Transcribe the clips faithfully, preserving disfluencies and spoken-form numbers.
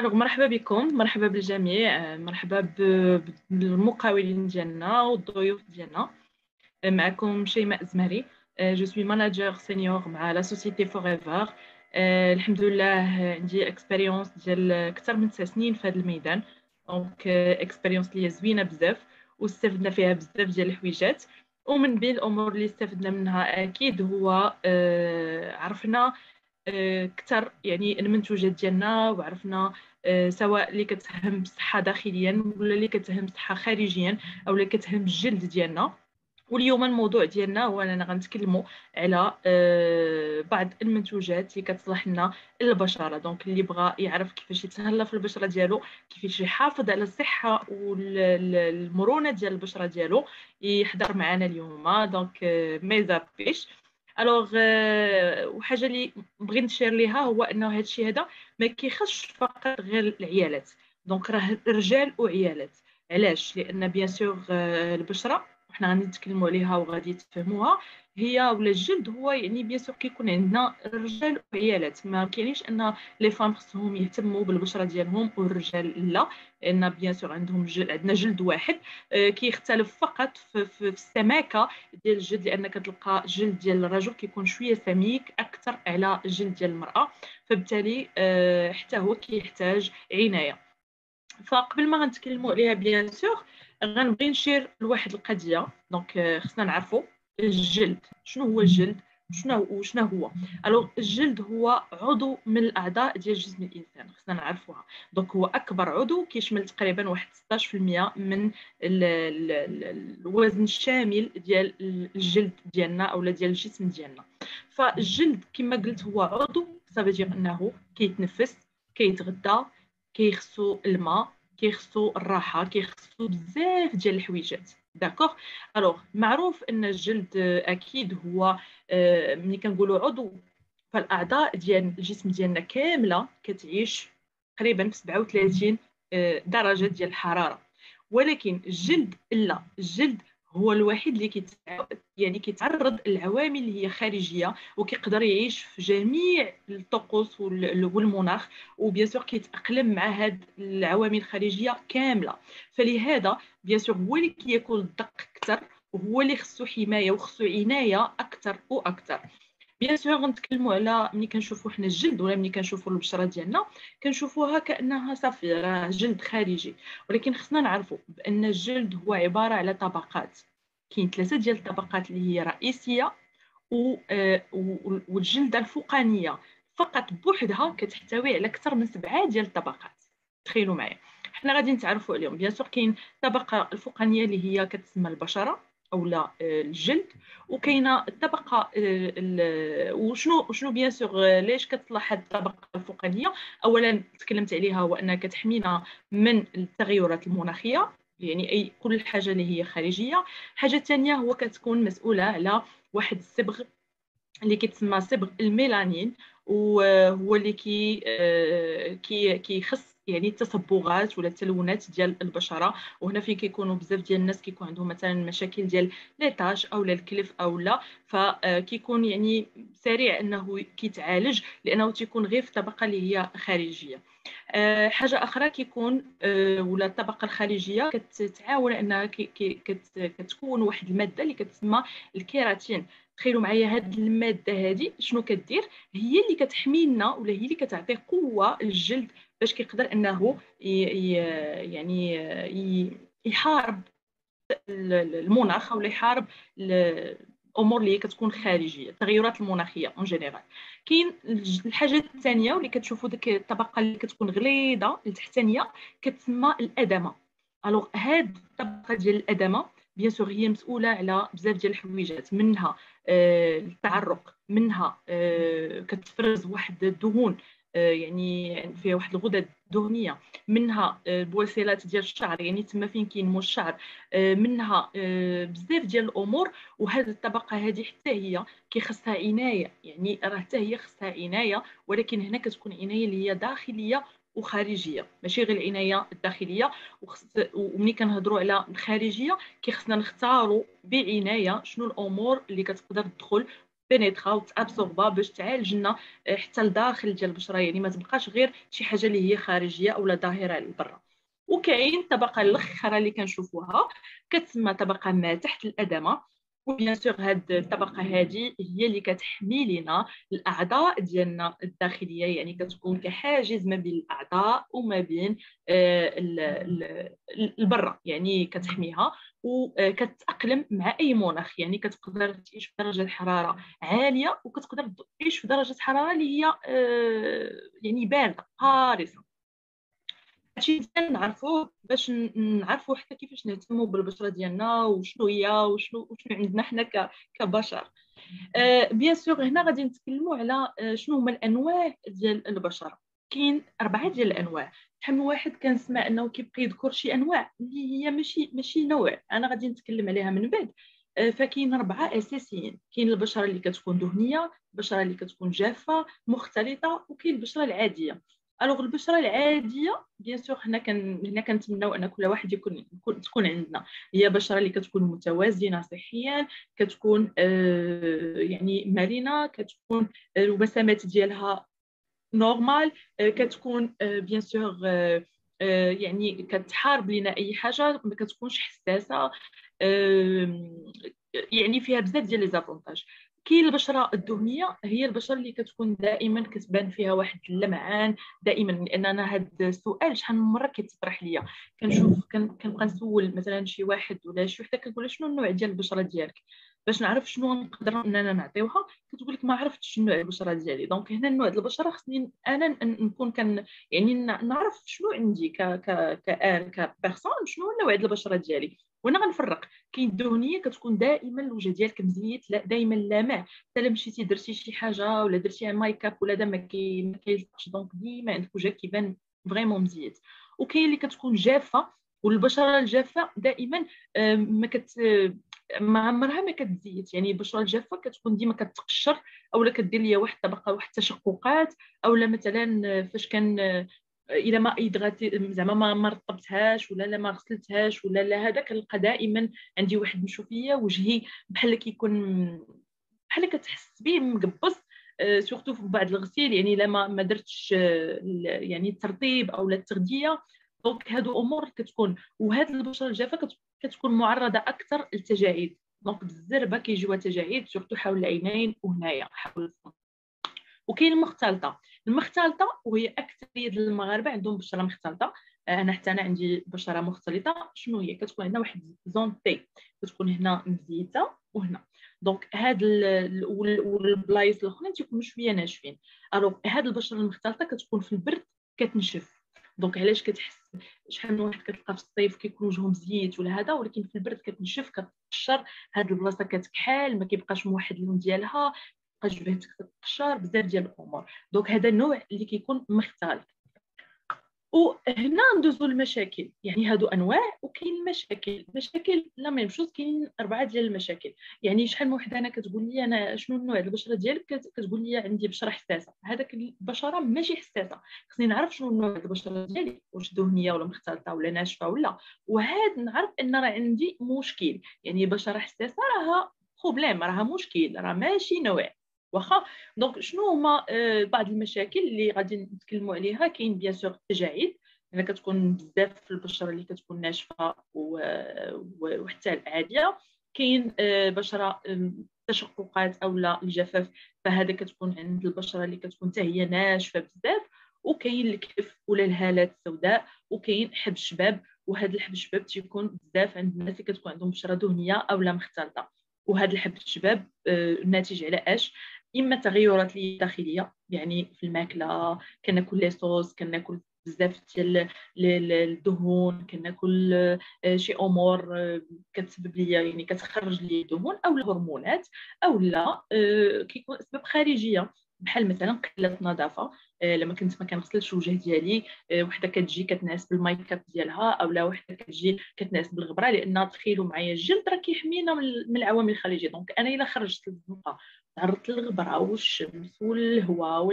الوغ مرحبا بكم، مرحبا بالجميع. آه، مرحبا ب- بالمقاولين ديالنا والضيوف ديالنا. آه، معكم شيماء زمري. جو سوي ماناجر سينيور مع لا سوسيتي فوريفر. الحمد لله. آه، عندي اكسبيريونس ديال اكثر من تسع سنين في هذا الميدان. دونك اكسبيريونس اللي هي زوينه بزاف، واستفدنا فيها بزاف ديال الحويجات. ومن بين الامور اللي استفدنا منها اكيد هو آه، عرفنا آه، كتر يعني المنتوجات ديالنا، وعرفنا آه، سواء اللي كتهم بالصحه داخليا ولا اللي كتهم بالصحه خارجيا او اللي كتهم بالجلد ديالنا. واليوم الموضوع ديالنا هو اننا غنتكلموا على آه، بعض المنتوجات اللي كتصلح لنا البشره. دونك اللي بغى يعرف كيفاش يتهلا في البشره ديالو، كيفاش يحافظ على الصحه والمرونه ديال البشره ديالو، يحضر معنا اليوم. دونك آه، ميزا بيش. الوغ وحاجه اللي بغيت نشير ليها هو انه هذا الشيء هذا ما كيخصش فقط غير العيالات. دونك راه رجال وعيالات. علاش؟ لان بيان سور البشره وحنا غادي نتكلموا عليها وغادي تفهموها، هي ولا الجلد هو يعني بيان سور كيكون عندنا رجال وعيالات. ما كاينيش ان لي فام خصهم يهتموا بالبشره ديالهم والرجال لا، لان بيان سور عندهم جلد، عندنا جلد واحد. آه، كيختلف فقط في, في, في السماكه ديال الجلد، لان كتلقى الجلد ديال الرجل كيكون شويه سميك اكثر على الجلد ديال المراه، فبالتالي آه، حتى هو كيحتاج عنايه. فقبل ما غنتكلموا عليها بيان سور غنبغي نشير لواحد القضيه. دونك آه، خصنا نعرفوا الجلد. شنو هو الجلد؟ شنو وشنو هو؟ الوغ الجلد هو عضو من الاعضاء ديال جسم الانسان، خصنا نعرفوها. دونك هو اكبر عضو، كيشمل تقريبا واحد ستطاش في المية من ال ال ال الوزن الشامل ديال الجلد ديالنا او ديال الجسم ديالنا. فالجلد كما قلت هو عضو، صافي انه كيتنفس، كيتغذى، كيخصو الماء، كيخصو الراحه، كيخصو بزاف ديال الحويجات. داكوغ. الوغ معروف ان الجلد آه، اكيد هو آه، ملي كنقولوا عضو، فالاعضاء ديال الجسم ديالنا كامله كتعيش تقريبا في سبعة وثلاثين آه، درجه ديال الحراره. ولكن الجلد لا، الجلد هو الوحيد اللي كيتع... يعني كيتعرض للعوامل اللي هي خارجيه، وكيقدر يعيش في جميع الطقوس وال- والمناخ، وبيان سور كيتاقلم مع هاد العوامل الخارجيه كامله. فلهذا بيان سور هو اللي كيكون الدق اكثر، وهو اللي خصو حمايه وخصو عنايه اكثر واكثر. بيان سور غنتكلموا على ملي كنشوفوا حنا الجلد ولا ملي كنشوفوا البشره ديالنا، كنشوفوها كانها صافي راه جلد خارجي. ولكن خصنا نعرفوا بان الجلد هو عباره على طبقات. كاين ثلاثه ديال الطبقات اللي هي رئيسيه، و- آه، و- والجلده الفوقانيه فقط بوحدها كتحتوي على اكثر من سبعه ديال الطبقات. تخيلوا معايا. حنا غادي نتعرفوا عليهم. بيان سور كاين الطبقه الفوقانيه اللي هي كتسمى البشره او لا آه، الجلد. وكاينه الطبقه آه، ال- وشنو وشنو بيان سور آه، ليش كتصلح هذه الطبقه الفوقانيه؟ اولا تكلمت عليها، هو انها كتحمينا من التغيرات المناخيه، يعني اي كل حاجه اللي هي خارجيه. حاجه ثانيه هو كتكون مسؤوله على واحد الصبغ اللي كيتسمى صبغ الميلانين، وهو اللي كي آه، كي كيخص يعني التصبغات ولا التلونات ديال البشره. وهنا فين كيكونوا بزاف ديال الناس كيكون عندهم مثلا مشاكل ديال لي تاش او الكلف او لا، فكيكون يعني سريع انه كيتعالج، لانه تيكون غير في الطبقه اللي هي خارجيه. آه، حاجه اخرى كيكون آه، ولا الطبقه الخارجيه كتعاون انها كي- كي- كت- كتكون واحد الماده اللي كتسمى الكيراتين. تخيلوا معايا هاد الماده هذه شنو كدير؟ هي اللي كتحمي لنا ولا هي اللي كتعطي قوه للجلد باش كيقدر انه ي- ي- يعني ي- يحارب المناخ، ولا يحارب الامور اللي هي كتكون خارجيه، التغيرات المناخيه اون جينيرال. كاين الحاجه الثانيه واللي كتشوفوا ديك الطبقه اللي كتكون غليظه التحتانيه كتسمى الادمه. الوغ هاد الطبقه ديال الادمه بيان سور هي مسؤوله على بزاف ديال الحويجات، منها آه، التعرق، منها آه، كتفرز واحد الدهون آه، يعني فيها واحد الغدد دهنيه، منها آه، البويصيلات ديال الشعر، يعني تما فين كينمو الشعر، آه، منها آه، بزاف ديال الامور. وهذه الطبقه هذه حتى هي كيخصها عنايه، يعني راه حتى هي خصها عنايه، ولكن هنا كتكون عنايه اللي هي داخليه وخارجيه، ماشي غير العنايه الداخليه. وخص وملي كنهضروا على الخارجيه كيخصنا نختاروا بعنايه شنو الامور اللي كتقدر تدخل تبينيترا وتابسوربا باش تعالج لنا حتى لداخل ديال البشره، يعني ما تبقاش غير شي حاجه اللي هي خارجيه او ظاهره لبرا. وكاين الطبقه الاخرى اللي كنشوفوها كتسمى طبقه ما تحت الادمه. وبيان سور هاد الطبقه هذه هي اللي كتحمي لنا الاعضاء ديالنا الداخليه، يعني كتكون كحاجز ما بين الاعضاء وما بين آه، البرة، يعني كتحميها وكتأقلم مع اي مناخ. يعني كتقدر تعيش في درجه حراره عاليه وكتقدر تعيش في درجه حراره اللي هي آه، يعني بارده قارصه. هادشي مزيان نعرفوه باش نعرفوا حتى كيفاش نهتموا بالبشره ديالنا وشنو هي وشنو وشنو عندنا حنا كبشر. آه بيان سور هنا غادي نتكلموا على آه شنو هما الانواع ديال البشره. كاين اربعه ديال الانواع. شحال من واحد كنسمع انه كيبقى يذكر شي انواع اللي هي ماشي ماشي نوع، انا غادي نتكلم عليها من بعد. آه فكاين اربعه اساسيين. كاين البشره اللي كتكون دهنيه، البشره اللي كتكون جافه مختلطه، وكاين البشره العاديه. الوغ البشره العاديه بيان سور حنا كن هنا كنتمناو ان كل واحد يكون تكون عندنا هي بشره اللي كتكون متوازنه صحيا، كتكون آه يعني مرنه، كتكون آه الوسامات ديالها نورمال، آه كتكون آه بيان سور آه آه يعني كتحارب لنا اي حاجه، ما كتكونش حساسه، آه يعني فيها بزاف ديال لي زافونتاج. كاين البشره الدهنيه، هي البشره اللي كتكون دائما كتبان فيها واحد اللمعان دائما. لان انا هذا السؤال شحال من مره كيتطرح ليا، كنشوف كنبقى نسول مثلا شي واحد ولا شي وحده كنقول شنو النوع ديال البشره ديالك باش نعرف شنو نقدر اننا نعطيوها، كتقول لك ما عرفتش شنو نوع البشره ديالي. دونك هنا النوع ديال البشره خصني انا نكون كان يعني نعرف شنو عندي ك ك كان كبيرسون، شنو النوع ديال البشره ديالي. وانا غنفرق. كاين الدهنيه كتكون دائما الوجه ديالك مزيت، لا دائما لامع، حتى الا مشيتي درتي شي حاجه ولا درتي مايك اب ولا دا ما كي ما كيلصقش، دونك ديما عندك وجهك كيبان فريمون مزيت. وكاين اللي كتكون جافه، والبشره الجافه دائما ما كت ما عمرها ما كتزيت. يعني البشره الجافه كتكون ديما كتقشر، اولا كدير ليا واحد الطبقه واحد التشققات، اولا مثلا فاش كان الا ما ايدغاتي زعما ما ما رطبتهاش ولا لا ما غسلتهاش ولا لا هذا، كنلقى دائما عندي واحد النشوفيه، وجهي بحال كيكون بحال كتحس به مقبص، سورتو في بعض الغسيل، يعني الا ما ما درتش يعني الترطيب او التغذيه. دونك هادو امور كتكون. وهاد البشره الجافه كتكون معرضه اكثر للتجاعيد، دونك بالزربه كيجيوها تجاعيد سورتو حول العينين وهنايا حول الفم. وكاين المختلطه. المختلطه وهي اكثريه ديال المغاربه عندهم بشره مختلطه. انا حتى انا عندي بشره مختلطه. شنو هي؟ كتكون عندنا واحد زون تي، كتكون هنا مزيته وهنا. دونك هاد والبلايص الاخرين تيكونوا شويه ناشفين. الوغ هاد البشره المختلطه كتكون في البرد كتنشف. دونك علاش كتحس شحال من واحد كتلقى في الصيف كيكون وجهه مزيت ولا هذا، ولكن في البرد كتنشف كتقشر، هاد البلاصه كتكحال ما كيبقاش موحد اللون ديالها، جبهتك تقشر بزاف ديال الامور. دونك هذا النوع اللي كيكون مختلط. وهنا ندوزو المشاكل. يعني هادو انواع وكاين المشاكل. المشاكل لا ما يمشوش. كاين اربعه ديال المشاكل. يعني شحال من وحده انا كتقول لي انا شنو النوع ديال البشره ديالك، كتقول لي عندي بشره حساسه. هذاك البشره ماشي حساسه، خصني نعرف شنو النوع ديال البشره ديالي، واش دهنيه ولا مختلطه ولا ناشفه ولا. وهاد نعرف ان راه عندي مشكل. يعني بشره حساسه راها بروبليم، راها مشكل، راه ماشي نوع واخا. دونك شنو هما آه بعض المشاكل اللي غادي نتكلموا عليها؟ كاين بيان سور التجاعيد، لان كتكون بزاف في البشره اللي كتكون ناشفه وحتى العاديه. كاين آه بشره تشققات اولا الجفاف، فهذا كتكون عند البشره اللي كتكون حتى هي ناشفه بزاف. وكاين الكتف ولا الهالات السوداء، وكاين حب الشباب. وهذا الحب الشباب تيكون بزاف عند الناس اللي كتكون عندهم بشره دهنيه اولا مختلطه. وهذا الحب الشباب آه ناتج على اش؟ اما تغيرات لي داخليه، يعني في الماكله كناكل لي صوص، كناكل بزاف ديال الدهون، كناكل شي امور كتسبب لي يعني كتخرج لي دهون او الهرمونات، او لا كيكون اسباب خارجيه بحال مثلا قله نظافه. لما كنت ما كنغسلش الوجه ديالي، وحده كتجي كتنعس بالمايك اب ديالها، او لا وحده كتجي كتنعس بالغبره، لان تخيلوا معايا الجلد راه كيحمينا من العوامل الخارجيه. دونك انا الا خرجت للزنقه تعرضت للغبره والشمس والهواء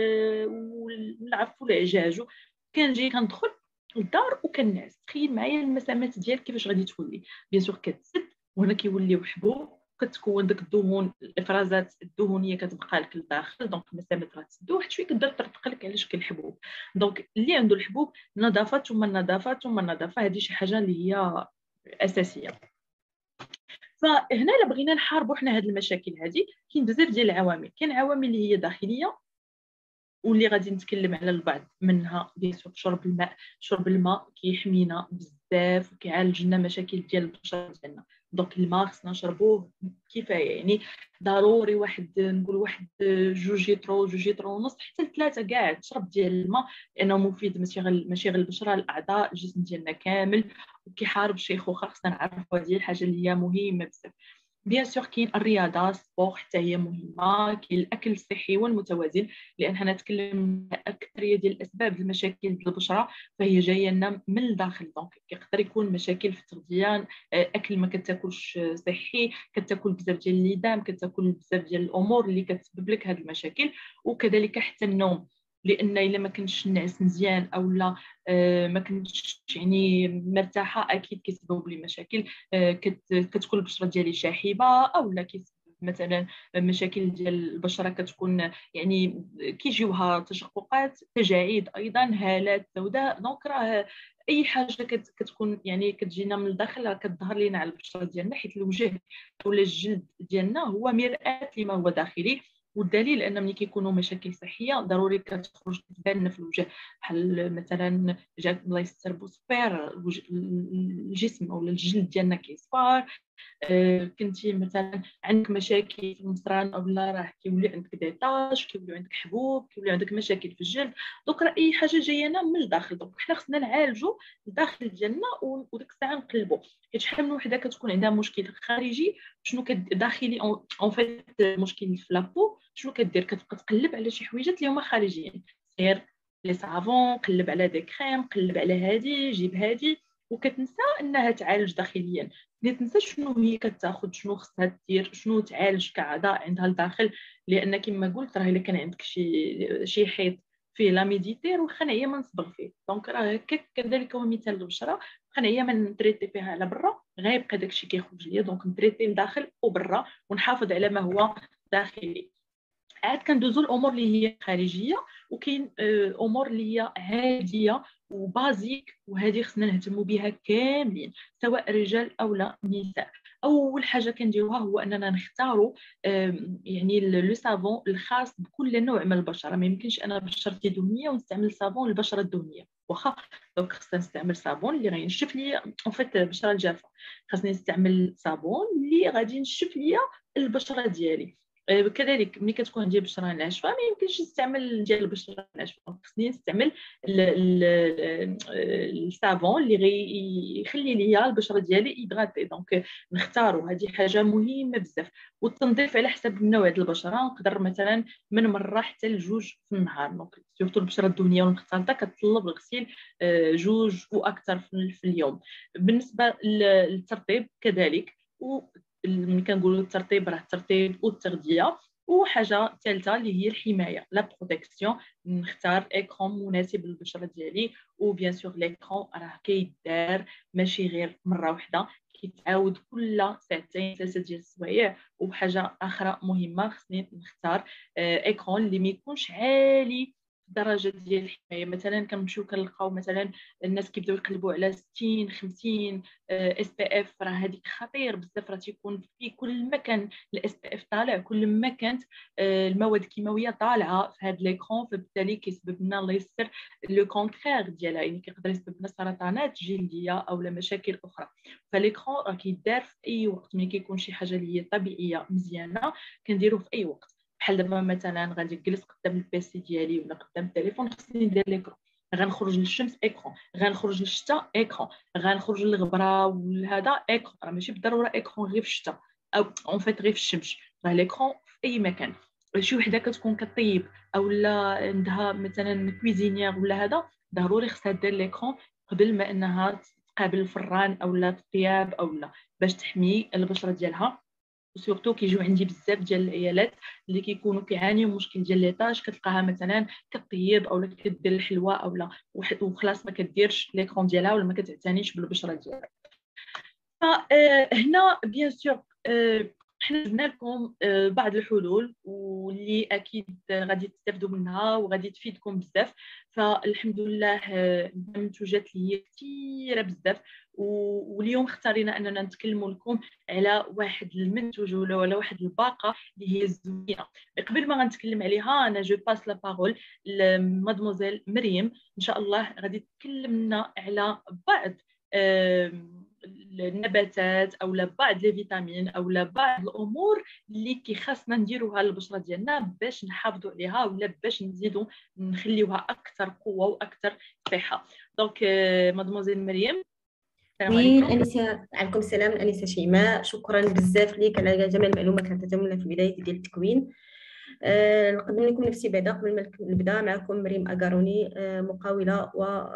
والعفو والعجاج، كنجي كندخل للدار وكنعس. تخيل معايا المسامات ديالك كيفاش غادي تولي. بيان سور كتسد، وهنا كيوليو حبوب كتكون داك الدهون الافرازات الدهونيه كتبقى لك لداخل، دونك المسام راه تسدو واحد شويه كتبدا ترتق لك على شكل الحبوب. دونك اللي عنده الحبوب نظافه ثم النظافه ثم النظافه، هذه شي حاجه اللي هي اساسيه. فهنا الا بغينا نحاربوا حنا هاد المشاكل هذه كاين بزاف ديال العوامل. كاين عوامل اللي هي داخليه واللي غادي نتكلم على البعض منها. بيان سور شرب الماء، شرب الماء كيحمينا بزاف وكيعالج لنا مشاكل ديال البشره ديالنا. دونك الماء خصنا نشربوه كفايه، يعني ضروري واحد نقول واحد جوج لتر جوج لتر ونص حتى ثلاثه كاع تشرب ديال الماء، لانه مفيد ماشي غير ماشي غير البشره، الاعضاء الجسم ديالنا كامل، وكيحارب الشيخوخه. خصنا نعرفوا هذه الحاجه اللي هي مهمه بزاف. بيان سور كاين الرياضه سبور حتى هي مهمه، كاين الاكل الصحي والمتوازن، لان حنا نتكلم اكثريه ديال الاسباب المشاكل ديال البشره فهي جايه لنا من الداخل. دونك يقدر يكون مشاكل في التغذيه، اكل ما كتاكلش صحي، كتاكل بزاف ديال الليدام، كتاكل بزاف ديال الامور اللي كتسبب لك هذه المشاكل. وكذلك حتى النوم، لان الا ما كنتش نعس مزيان او لا ما كنتش يعني مرتاحه اكيد كيسبب لي مشاكل. كتكون البشره ديالي شاحبه او لا كيسبب مثلا مشاكل ديال البشره، كتكون يعني كيجيوها تشققات، تجاعيد، ايضا هالات سوداء. دونك راه اي حاجه كتكون يعني كتجينا من الداخل راه كتظهر لينا على البشره ديالنا، حيت الوجه ولا الجلد ديالنا هو مرآة لما هو داخلي. والدليل ان ملي كيكونوا مشاكل صحيه ضروري كتخرج تبان في الوجه، بحال مثلا جاك الله يستر بوصفير الجسم او الجلد ديالنا كيصفر. آه، كنتي مثلا عندك مشاكل في المصران او لا راه كيولي عندك ديطاج، كيولي عندك حبوب، كيولي عندك مشاكل في الجلد. دونك راه اي حاجه جايانا من الداخل. دونك حنا خصنا نعالجوا الداخل ديالنا وديك الساعه نقلبوا. حيت شحال من وحده كتكون عندها مشكل خارجي شنو داخلي اون فيت مشكل في لابو، شنو كدير؟ كتبقى تقلب على شي حويجات اللي هما خارجيين، سير لي صافون، قلب على دي كريم، قلب على هادي، جيب هادي، وكتنسى انها تعالج داخليا. اللي تنسى شنو هي كتاخذ، شنو خصها دير، شنو تعالج كاعضاء عندها لداخل. لان كما قلت راه الا كان عندك شي شي حيط فيه لا ميديتير وخنعيه ما نصبغ فيه. دونك راه هكاك كذلك هو مثال البشره، خنعيه ما نتريتي فيها على برا غيبقى داكشي كيخرج ليا. دونك نتريتي لداخل وبرا ونحافظ على ما هو داخلي. عاد كندوزو الامور اللي هي خارجيه، وكاين امور اللي هي عاديه وبازيك، وهذه خصنا نهتموا بها كاملين سواء رجال او لا نساء. اول حاجه كنديروها هو اننا نختاروا يعني لو سافون الخاص بكل نوع من البشره. ما يمكنش انا بشرتي دهنيه ونستعمل صابون للبشره الدهنيه، واخا. دونك خصنا نستعمل صابون اللي غينشف لي اون فيت البشره الجافه، خصني نستعمل صابون اللي غادي ينشف لي البشره ديالي. كذلك ملي كتكون عندي بشره ناشفه ما يمكنش نستعمل ديال البشره الناشفه، خصني نستعمل الصابون اللي غيخلي لي البشره ديالي ايدغاتي. دونك نختاروا، هذه حاجه مهمه بزاف. والتنظيف على حسب النوع ديال البشره، نقدر مثلا من مره حتى لجوج في النهار. دونك سورتو البشره الدهنيه والمختلطه كتطلب الغسيل جوج واكثر في اليوم. بالنسبه للترطيب كذلك، و ملي كنقولوا الترطيب راه الترطيب والتغذيه. وحاجه ثالثه اللي هي الحمايه، لا بروتيكسيون. نختار ايكرون مناسب للبشره ديالي، وبيان سور ليكرون راه كيدار ماشي غير مره واحده، كيتعاود كل ساعتين ثلاثه ديال السوايع. وحاجه اخرى مهمه خصني نختار ايكرون اللي ما يكونش عالي درجه ديال الحمايه. مثلا كنمشيو كنلقاو مثلا الناس كيبداو يقلبوا على ستين خمسين اس بي اف، راه هذيك خطير بزاف، راه تيكون في كل مكان الاس بي اف طالع، كل ما كانت المواد الكيماويه طالعه في هذا ليكرون، فبالتالي كيسبب لنا الله يستر لو كونترير ديالها، يعني كيقدر يسبب لنا سرطانات جلديه او لا مشاكل اخرى. فليكرون راه كيدار في اي وقت، ملي كيكون شي حاجه اللي هي طبيعيه مزيانه كنديروه في اي وقت. بحال دابا مثلا غادي نجلس قدام البيسي ديالي ولا قدام التليفون خصني ندير ليكرون، غنخرج للشمس ايكرون، غنخرج للشتاء ايكرون، غنخرج للغبره وهذا ايكرون. راه ماشي بالضروره ايكرون غير في الشتاء او اون فيت غير في الشمس، راه ليكرون في اي مكان. شي وحده كتكون كطيب او لا عندها مثلا كويزينيير ولا هذا، ضروري خصها دير ليكرون قبل ما انها تقابل الفران او لا الطياب او لا، باش تحمي البشره ديالها. وسورتو كيجيو عندي بزاف ديال العيالات اللي كيكونوا كيعانيوا من مشكل ديال ليطاج، كتلقاها مثلا كطيب او كدير الحلوى او لا وخلاص ما كديرش ليكرون ديالها ولا ما كتعتنيش بالبشره ديالها. فهنا بيان سور حنا جبنا لكم آه، بعض الحلول واللي اكيد غادي تستافدوا منها وغادي تفيدكم بزاف. فالحمد لله آه، المنتوجات اللي هي كثيره بزاف، واليوم اختارينا اننا نتكلموا لكم على واحد المنتوج ولا على واحد الباقه اللي هي زوينه. قبل ما غنتكلم عليها انا جو باس لا بارول لمادموزيل مريم، ان شاء الله غادي تكلم لنا على بعض النباتات او بعض لي فيتامين او بعض الامور اللي كيخاصنا نديروها للبشره ديالنا باش نحافظوا عليها ولا باش نزيدوا نخليوها اكثر قوه واكثر صحه. دونك مادموزيل مريم، السلام وي عليكم. الانسه، عليكم السلام الانسه شيماء، شكرا بزاف ليك على جميع المعلومات اللي عطيتهم لنا في البدايه ديال التكوين. آه، نقدم لكم نفسي بعدا قبل ما نبدا. معكم مريم اغاروني، آه، مقاوله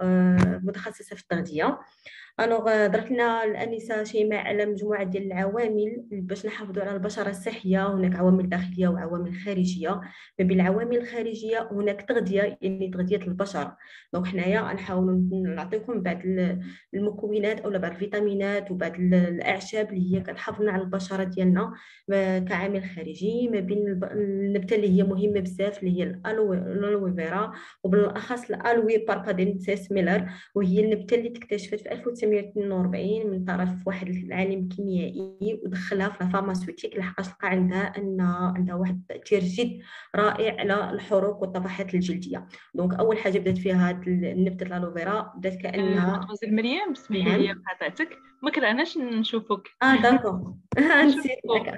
ومتخصصه في التغذيه. الوغ درت لنا الانسه شيماء على مجموعه ديال العوامل باش نحافظوا على البشره الصحيه. هناك عوامل داخليه وعوامل خارجيه. ما بين العوامل الخارجيه هناك تغذيه، يعني تغذيه البشره. دونك حنايا غنحاولوا نعطيكم بعض المكونات او بعض الفيتامينات وبعض الاعشاب اللي هي كتحافظنا على البشره ديالنا كعامل خارجي. ما بين النبته اللي هي مهمه بزاف اللي هي الالوي فيرا، وبالاخص الالوي باربادينسيس ميلر، وهي النبته اللي تكتشفت في ألف وتسعمائة واثنين وأربعين من طرف واحد العالم كيميائي ودخلها في الفارماسيوتيك لحقاش لقى عندها ان عندها واحد التاثير جد رائع على الحروق والطفحات الجلديه. دونك اول حاجه بدات فيها هاد النبته الالوفيرا، بدات كانها. مادموزيل مريم، اسمحي لي نعم. قاطعتك، ما كرهناش نشوفك. اه داكور. نسيت. نشوفكم.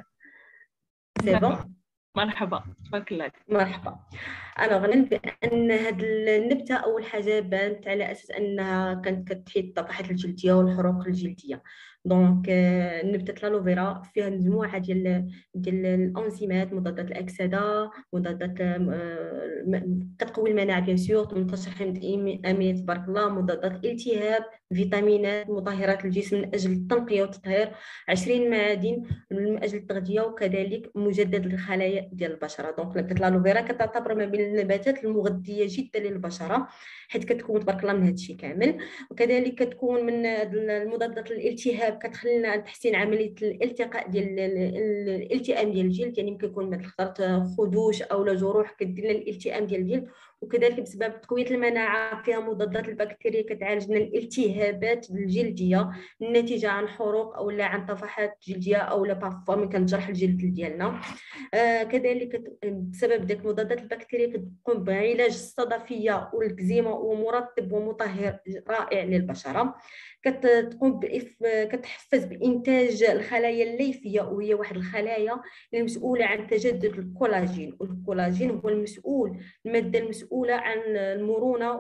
سي داكور، بون. مرحبا، تبارك الله. مرحبا. انا غنن بان هاد النبته اول حاجه بانت على اساس انها كانت كتحيد الطفحات الجلديه والحروق الجلديه. دونك آه، نبته الالوفيرا فيها مجموعه ديال ديال الانزيمات مضادات الاكسده، مضادات آه، م- كتقوي المناعه بيان سور، ثمانية عشر حمض إيمي- اميني تبارك الله، مضادات الالتهاب، فيتامينات، مطهرات الجسم من اجل التنقيه والتطهير، عشرين معادن من اجل التغذيه، وكذلك مجدد للخلايا ديال البشره. دونك نبته الالوفيرا كتعتبر ما بين النباتات المغذيه جدا للبشره، حيت كتكون تبارك الله من هذا الشيء كامل. وكذلك كتكون من المضادات الالتهاب، كتخلينا تحسين عمليه الالتقاء ديال الالتئام ديال الجلد، يعني ممكن يكون مثل اخترت خدوش او جروح كدير لنا الالتئام ديال الجلد. وكذلك بسبب تقويه المناعه فيها مضادات البكتيريا كتعالج لنا الالتهابات الجلديه الناتجه عن حروق او لا عن طفحات جلديه او لا بارفوا من كنجرح الجلد ديالنا. آه كذلك بسبب ديك المضادات البكتيريه كتقوم بعلاج الصدفيه والكزيما ومرطب ومطهر رائع للبشره. كتقوم بإف... كتحفز بانتاج الخلايا الليفيه، وهي واحد الخلايا المسؤوله عن تجدد الكولاجين، والكولاجين هو المسؤول الماده المسؤوله عن المرونه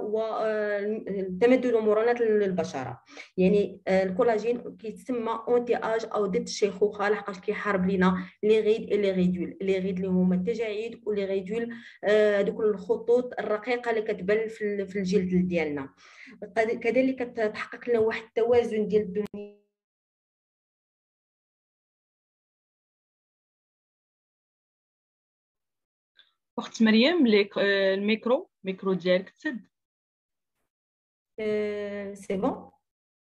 وتمدد ومرونه البشره. يعني الكولاجين كيتسمى اونتي اج او ضد الشيخوخه، لحقاش كيحارب لينا لي غيد لي غيدول لي غيد اللي هما التجاعيد، ولي غيدول هذوك آه الخطوط الرقيقه اللي كتبان في الجلد ديالنا. كذلك كتحقق لنا واحد التوازن ديال الدهون. اخت مريم، ليك الميكرو ميكرو ديالك تسد. آه سي بون.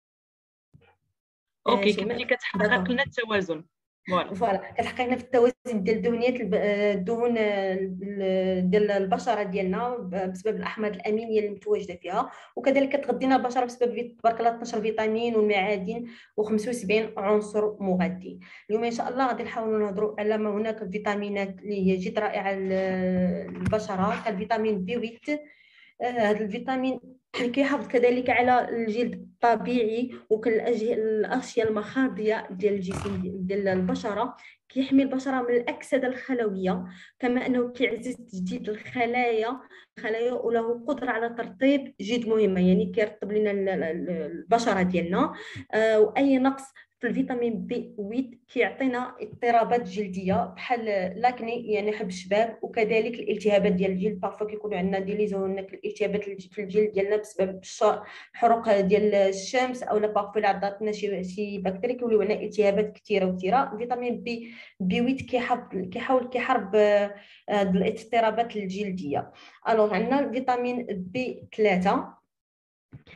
آه اوكي، كنتي شيماء كتحقق لنا التوازن. فوالا. فوالا كتحقق لنا في التوازن ديال الدهنيات الدهون ديال البشره ديالنا بسبب الاحماض الامينيه اللي متواجده فيها. وكذلك كتغذينا البشره بسبب تبارك الله اثنا عشر فيتامين والمعادن وخمسة وسبعين عنصر مغذي. اليوم ان شاء الله غادي نحاولوا نهضروا على ما هناك فيتامينات اللي هي جد رائعه للبشره كالفيتامين بي ثمانية. هذا الفيتامين كيحافظ كذلك على الجلد الطبيعي وكالاشياء المخاضيه ديال الجسم ديال البشره. كيحمي البشره من الاكسده الخلويه، كما انه كيعزز تجديد الخلايا الخلايا وله قدره على ترطيب جد مهمه، يعني كيرطب لنا البشره ديالنا. آه واي نقص في الفيتامين بي ثمانية كيعطينا اضطرابات جلديه بحال لاكني يعني حب الشباب، وكذلك الالتهابات ديال الجلد. بارفو كيكونوا عندنا دي لي زون الالتهابات في الجلد ديالنا بسبب الحروق ديال الشمس، او لا بارفو عضاتنا شي شي بكتيريا كيوليو عندنا التهابات كثيره وكثيره. فيتامين بي بي ثمانية كيحارب كيحاول كيحارب هاد الاضطرابات الجلديه. الوغ عندنا الفيتامين بي ثلاثة.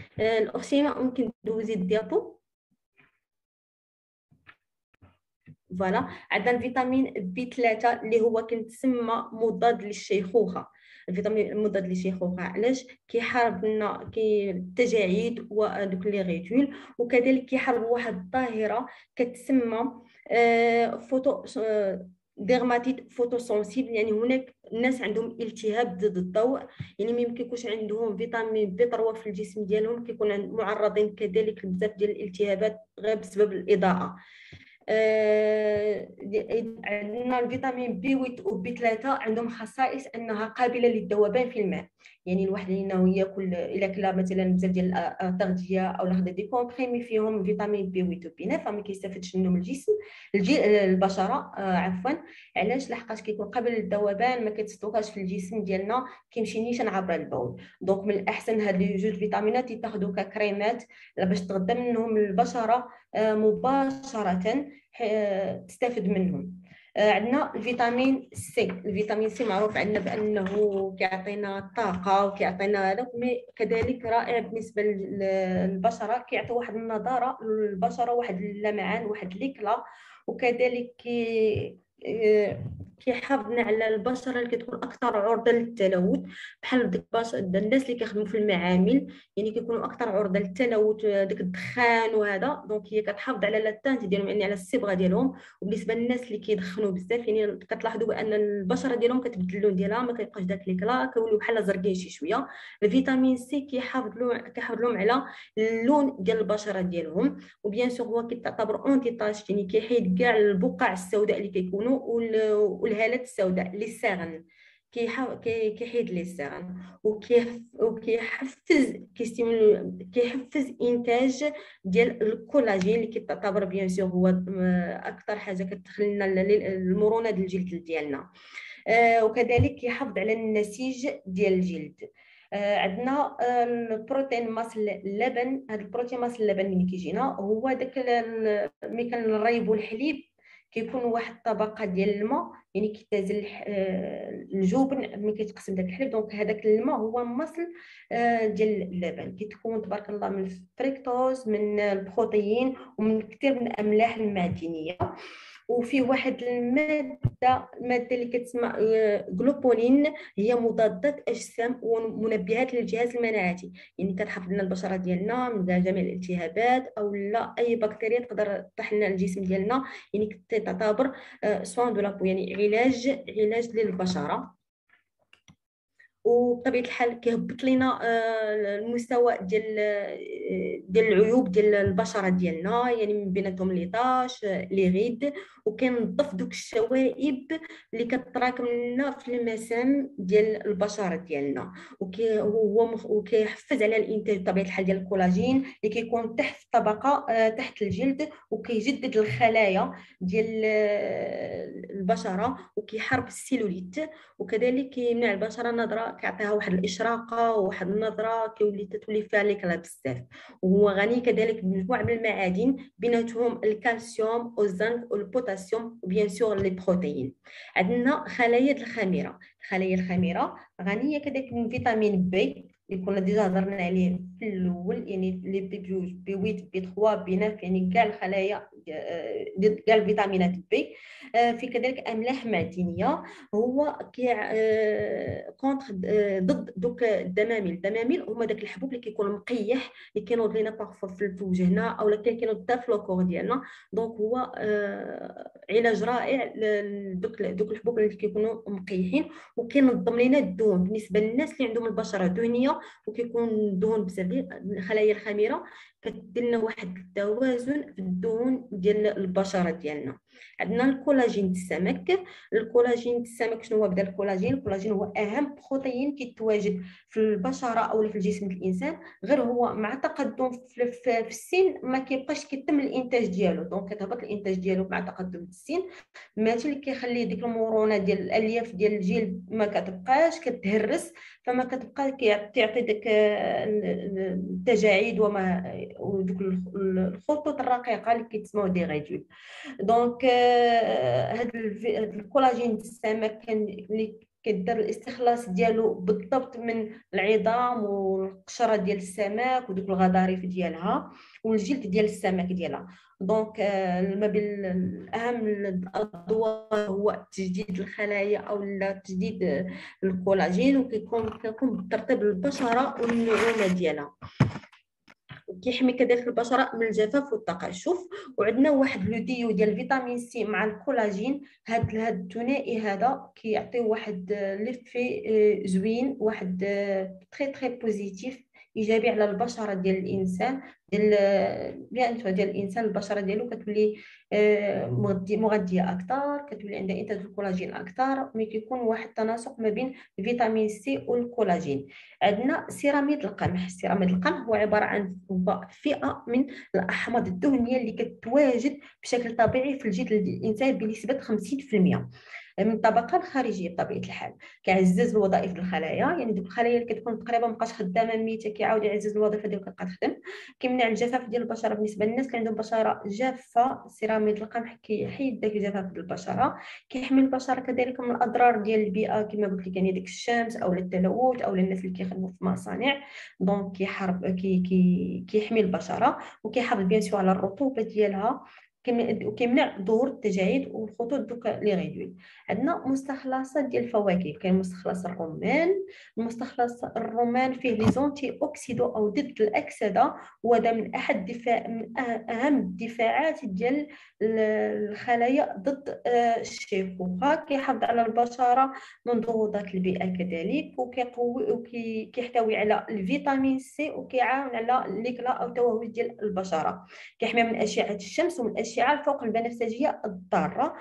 الاختي ممكن دوزي الديابو. فوالا. عندنا الفيتامين بي ثلاثة اللي هو كنتسمى مضاد للشيخوخه. الفيتامين المضاد للشيخوخه علاش؟ كيحارب لنا كي التجاعيد ودوك لي غيتول، وكذلك كيحارب واحد الظاهره كتسمى آه، فوتو آه، ديرماتيت فوتوسونسيبل. يعني هناك الناس عندهم التهاب ضد الضوء، يعني ما يمكنش عندهم فيتامين بي ثلاثة في الجسم ديالهم، كيكون معرضين كذلك لبزاف ديال الالتهابات غير بسبب الاضاءه. آه، عندنا الفيتامين بي ثمانية و بي ثلاثة عندهم خصائص انها قابله للذوبان في الماء. يعني الواحد انه ياكل الا كلا مثلا بزاف ديال التغذيه او خدا دي كومبريمي فيهم فيتامين بي ثمانية و بي تسعة، فما كيستافدش منهم الجسم الجي البشره. آه عفوا. علاش؟ لحقاش كيكون قابل للذوبان، ما كتستوكاش في الجسم ديالنا، كيمشي نيشان عبر البول. دونك من الاحسن هاد لي جوج فيتامينات يتاخذوا ككريمات باش تغذى منهم البشره مباشره، تستافد منهم. عندنا الفيتامين سي. الفيتامين سي معروف عندنا بانه كيعطينا الطاقه وكيعطينا هذا، كذلك رائع بالنسبه للبشره، كيعطي واحد النضاره للبشره، واحد اللمعان، واحد ليكلا. وكذلك كيحافظنا على البشره اللي كتكون اكثر عرضه للتلوث، بحال ديك الناس اللي كيخدموا في المعامل، يعني كيكونوا اكثر عرضه للتلوث، داك الدخان وهذا. دونك هي كتحافظ على لاتانت ديالهم، يعني على الصبغه ديالهم. وبالنسبه للناس اللي كيدخنوا بزاف، يعني كتلاحظوا بان البشره ديالهم كتبدل اللون ديالها، ما كيبقاش داك ليكلا، كيوليو بحال زرقين شي شويه. الفيتامين سي كيحافظ لهم كيحافظ لهم على اللون ديال البشره ديالهم. وبيان سور هو كيعتبر اونتي طاش، يعني كيحيد كاع البقع السوداء اللي كيكونوا والهالات السوداء لي سيرن، كيحيد لي سيرن. وكيحفز كيحفز انتاج ديال الكولاجين اللي كيعتبر بيان سور هو اكثر حاجه كتدخل لنا المرونه ديال الجلد ديالنا. آه وكذلك كيحافظ على النسيج ديال الجلد. آه عندنا البروتين ماس اللبن. هذا البروتين ماس اللبن اللي كيجينا هو داك ملي كنريبوا الحليب كيكون واحد الطبقه ديال الماء، يعني كيتنازل الجبن ملي كيتقسم داك الحليب. دونك هذاك الماء هو مصل ديال اللبن، كيتكون تبارك الله من الفريكتوز، من البروتين، ومن كثير من الاملاح المعدنيه. وفيه واحد الماده الماده اللي كتسمى جلوبولين، هي مضادات اجسام ومنبهات للجهاز المناعي، يعني كتحافظ لنا البشره ديالنا من جميع الالتهابات او لا اي بكتيريا تقدر تطيح لنا الجسم ديالنا. يعني كتعتبر سوان دو لابو، يعني علاج علاج للبشره. وبطبيعه الحال كيهبط لينا المستوى ديال ديال العيوب ديال البشره ديالنا، يعني من بيناتهم لي طاش لي غيد. وكينظف دوك الشوائب اللي كتراكم لنا في المسام ديال البشره ديالنا. وكي هو وكيحفز على الانتاج بطبيعه الحال ديال الكولاجين اللي كيكون تحت طبقه تحت الجلد، وكيجدد الخلايا ديال البشره، وكيحارب السيلوليت. وكذلك كيمنع البشره نظره، كيعطيها واحد الاشراقه وواحد النظره كيولي تتولي فيها ليكلا بزاف. وهو غني كذلك بمجموعه من المعادن بيناتهم الكالسيوم والزنك والبوتاسيوم وبيان سور لي بروتين. عندنا خلايا الخميره. الخلايا الخميره غنيه كذلك من فيتامين بي اللي كنا ديجا هضرنا عليه في الاول، يعني لي بي بي بي ثمانية بي ثلاثة بي تسعة، يعني كاع الخلايا كاع الفيتامينات بي. في كذلك املاح معدنيه. هو كي كونتر ضد دوك الدمامل. الدمامل هما داك الحبوب اللي كيكون مقيح اللي كينوض لينا بارفو في وجهنا او لا كينوض حتى في الكور ديالنا. دونك هو علاج رائع لدوك دوك الحبوب اللي كيكونوا مقيحين، وكينظم لينا الدهون بالنسبه للناس اللي عندهم البشره دهنيه وكيكون الدهون بزاف. الخلايا الخميره كدير لنا واحد التوازن في الدهون ديال البشره ديالنا. عندنا الكولاجين السمك. الكولاجين السمك شنو هو؟ بدا الكولاجين الكولاجين هو اهم بروتين كيتواجد في البشره او في الجسم ديال الانسان، غير هو مع تقدم في, في السن ما كيبقاش كيتم الانتاج ديالو. دونك كتهبط الانتاج ديالو مع تقدم السن، ماشي اللي كيخلي ديك المرونه ديال الالياف ديال الجلد ما كتبقاش كتهرس، فما كتبقى كيعطي داك التجاعيد وما ودوك الخطوط الرقيقه اللي كيتسموا دي غيدول. دونك هذا الكولاجين السمك اللي كيدار الاستخلاص ديالو بالضبط من العظام والقشره ديال السمك ودوك الغضاريف ديالها والجلد ديال السمك ديالها. دونك ما بين اهم الادوار هو تجديد الخلايا او تجديد الكولاجين، وكيكون كيكون بالترطيب البشره والنعومه ديالها، كيحمي كذلك البشره من الجفاف والتقشف. وعندنا واحد لو ديو ديال فيتامين سي مع الكولاجين، هاد هاد الثنائي هذا كيعطي واحد ليفي زوين، واحد تري تري بوزيتيف ايجابي على البشره ديال الانسان، ديال بيان ديال الانسان. البشره ديالو كتولي مغذيه اكثر، كتولي عندها انتاج الكولاجين اكثر، ملي كيكون واحد التناسق ما بين فيتامين سي والكولاجين. عندنا سيراميد القمح. سيراميد القمح هو عباره عن فئه من الاحماض الدهنيه اللي كتواجد بشكل طبيعي في الجلد الانسان بنسبه خمسين بالمئة من الطبقه الخارجيه. بطبيعه الحال كيعزز الوظائف الخلايا، يعني دوك الخلايا اللي كتكون تقريبا مابقاش خدامه ميته كيعاود يعزز الوظيفه ديالها كتبقى تخدم. كيمنع الجفاف ديال البشره بالنسبه للناس اللي عندهم بشره جافه. سيراميد القمح كيحيد داك الجفاف ديال البشره، كيحمي البشره كذلك من الاضرار ديال البيئه كما قلت لك، يعني ديك الشمس او التلوث او الناس اللي كيخدموا في مصانع. دونك كيحارب كي كي كيحمي البشره، وكيحافظ بيان سور على الرطوبه ديالها، وكيمنع ظهور التجاعيد والخطوط دوك لي غيدوي. عندنا مستخلصات ديال الفواكه، كاين مستخلص الرمان. المستخلص الرمان فيه لي زونتي اوكسيدو او ضد الاكسده، وهذا من احد الدفاع من اهم الدفاعات ديال الخلايا ضد الشيخوخه. كيحافظ على البشره من ضغوطات البيئه كذلك، وكيقوي وكيحتوي على الفيتامين سي، وكيعاون على الاكلاء او التوهج ديال البشره. كيحمي من اشعه الشمس ومن الاشعه الفوق البنفسجيه الضاره،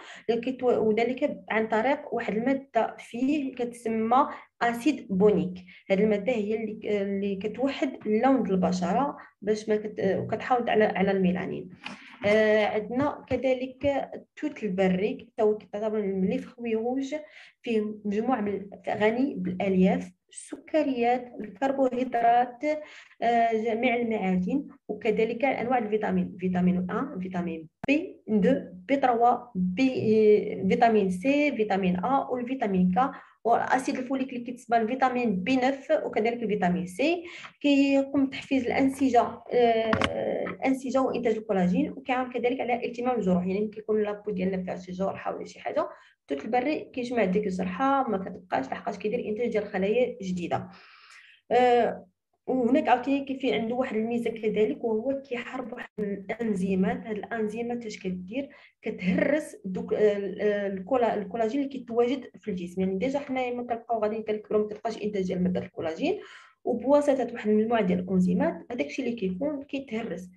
وذلك عن طريق واحد الماده فيه كتسمى اسيد بونيك. هذه الماده هي اللي اللي كتوحد اللون ديال البشره باش ما كت... وكتحافظ على على الميلانين. آه عندنا كذلك التوت البري، تعتبر من لي فروي روج، فيه مجموعه من غني بالالياف، السكريات، الكربوهيدرات، آه جميع المعادن، وكذلك انواع الفيتامين، فيتامين أ، فيتامين بي اثنين، بي ثلاثة، بي فيتامين سي، فيتامين أ والفيتامين ك، والاسيد الفوليك اللي كيتسمى الفيتامين بي تسعة، وكذلك الفيتامين سي. كيقوم بتحفيز الانسجه آه الانسجه وانتاج الكولاجين، وكيعاون كذلك على التئام الجروح، يعني كيكون لابو ديالنا فيها شي جرح ولا شي حاجه، التوت البري كيجمع ديك الجرحه ما كتبقاش، لحقاش كيدير انتاج ديال خلايا جديده. آه وهناك عاوتاني كيفي عنده واحد الميزه كذلك، وهو كيحارب واحد الانزيمات. هاد الانزيمات اش كدير؟ كتهرس دوك الكولا الكولاجين اللي كيتواجد في الجسم. يعني ديجا حنايا ما كنبقاو غاديين كنكبروا ما كتبقاش انتاج ديال ماده الكولاجين، وبواسطه واحد المجموعه ديال الانزيمات هذاك الشيء اللي كيكون كيتهرس.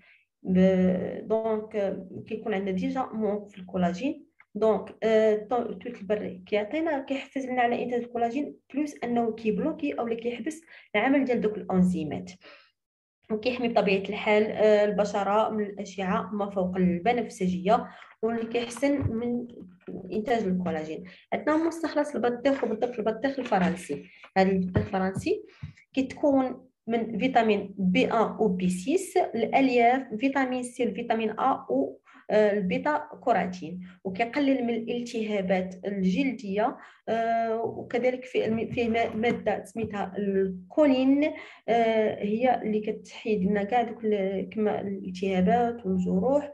دونك كيكون عندنا ديجا مون في الكولاجين. دونك التوت البري كيعطينا كيحفز لنا على انتاج الكولاجين، بلوس انه كيبلوكي او كيحبس العمل ديال دوك الانزيمات، وكيحمي بطبيعه الحال البشره من الاشعه ما فوق البنفسجيه، واللي كيحسن من انتاج الكولاجين. عندنا مستخلص البطيخ، وبالضبط البطيخ الفرنسي. هذا البطيخ الفرنسي كيتكون من فيتامين بي واحد و بي ستة، الالياف، فيتامين سي، الفيتامين ا و البيتا كوروتين، وكيقلل من الالتهابات الجلديه. وكذلك فيه ماده سميتها الكولين، هي اللي كتحيد لنا كاع دوك كما الالتهابات والجروح،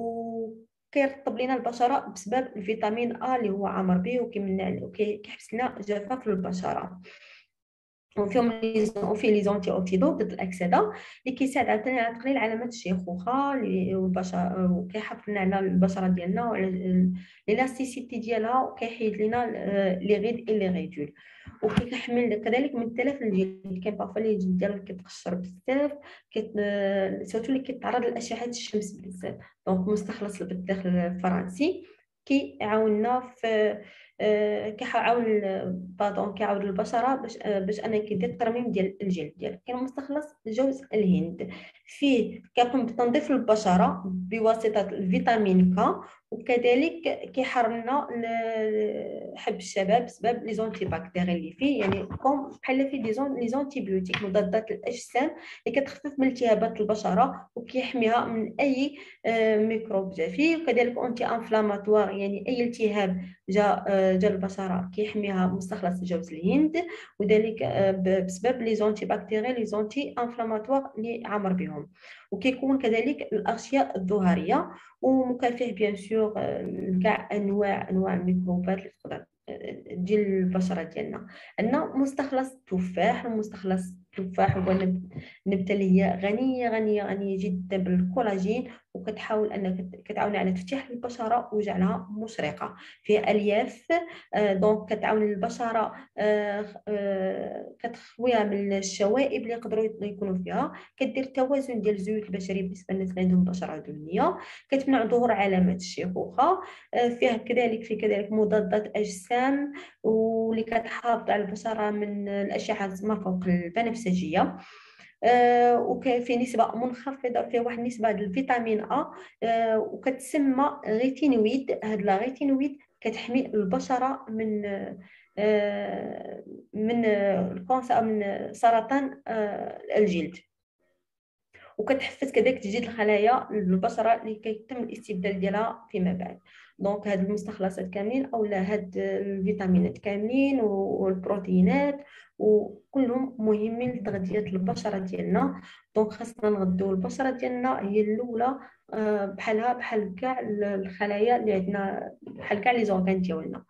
وكيرطب لنا البشره بسبب الفيتامين ا اللي هو عامر به، وكيمنع وكيحبس لنا جفاف البشره. وفيهم وفيه لي زونتي اوكسيدو ضد الاكسده اللي كيساعد عاوتاني على تقليل علامات الشيخوخه والبشره، وكيحافظ لنا على البشره ديالنا وعلى الالاستيسيتي ديالها، وكيحيد لنا لي غيد اي لي غيدول، وكيحمل كذلك من تلف الجلد. كاين بارفو لي الجلد ديالو كيتقشر بزاف، كيت سورتو اللي كيتعرض لاشعه الشمس بزاف. دونك مستخلص البطيخ الفرنسي كيعاوننا في كيعاون باطون كيعاون البشره باش باش انا كيدير الترميم ديال الجلد ديالك. كاين مستخلص جوز الهند، فيه كيقوم بتنظيف البشره بواسطه الفيتامين ك، وكذلك كيحرمنا حب الشباب بسبب لي زونتي باكتيري اللي فيه، يعني كوم بحال فيه دي زون لي زونتيبيوتيك مضادات الاجسام اللي كتخفف من التهابات البشره وكيحميها من اي آه، ميكروب جا فيه. وكذلك انتي انفلاماتوار، يعني اي التهاب جا آه، جا البشره كيحميها مستخلص جوز الهند، وذلك آه، ب- بسبب لي زونتي باكتيري لي زونتي انفلاماتوار اللي عامر بهم. وكيكون كذلك الاغشيه الظهريه، ومكافح بيان سور لكاع انواع انواع الميكروبات اللي تقدر آه، ديال البشره ديالنا. عندنا مستخلص التفاح. ومستخلص التفاح هو نب- نبته اللي هي غنيه غنيه غنيه جدا بالكولاجين، وكتحاول انك كتعاون على تفتيح البشره وجعلها مشرقه. فيها الياف آه، دونك كتعاون البشره آه، آه، كتخويها من الشوائب اللي يقدروا يكونوا فيها، كدير توازن ديال الزيوت البشريه بالنسبه للناس اللي عندهم بشره دهنيه، كتمنع ظهور علامات الشيخوخه. آه، فيها كذلك في كذلك مضادات اجسام، واللي كتحافظ على البشره من الاشعه ما فوق البنفسجيه. آه، وفي نسبة منخفضة، فيها واحد النسبة ديال الفيتامين أ، آه، وكتسمى غيتينويد. هاد لا غيتينويد كتحمي البشرة من آه، من الكونسر، من سرطان آه، الجلد. وكتحفز كذلك تجديد الخلايا البشره اللي كيتم الاستبدال ديالها فيما بعد. دونك هاد المستخلصات كاملين اولا هاد الفيتامينات كاملين والبروتينات وكلهم مهمين لتغذيه البشره ديالنا. دونك خاصنا نغذيو البشره ديالنا، هي الاولى آه، بحالها بحال كاع الخلايا اللي عندنا، بحال كاع لي زورغان ديالنا.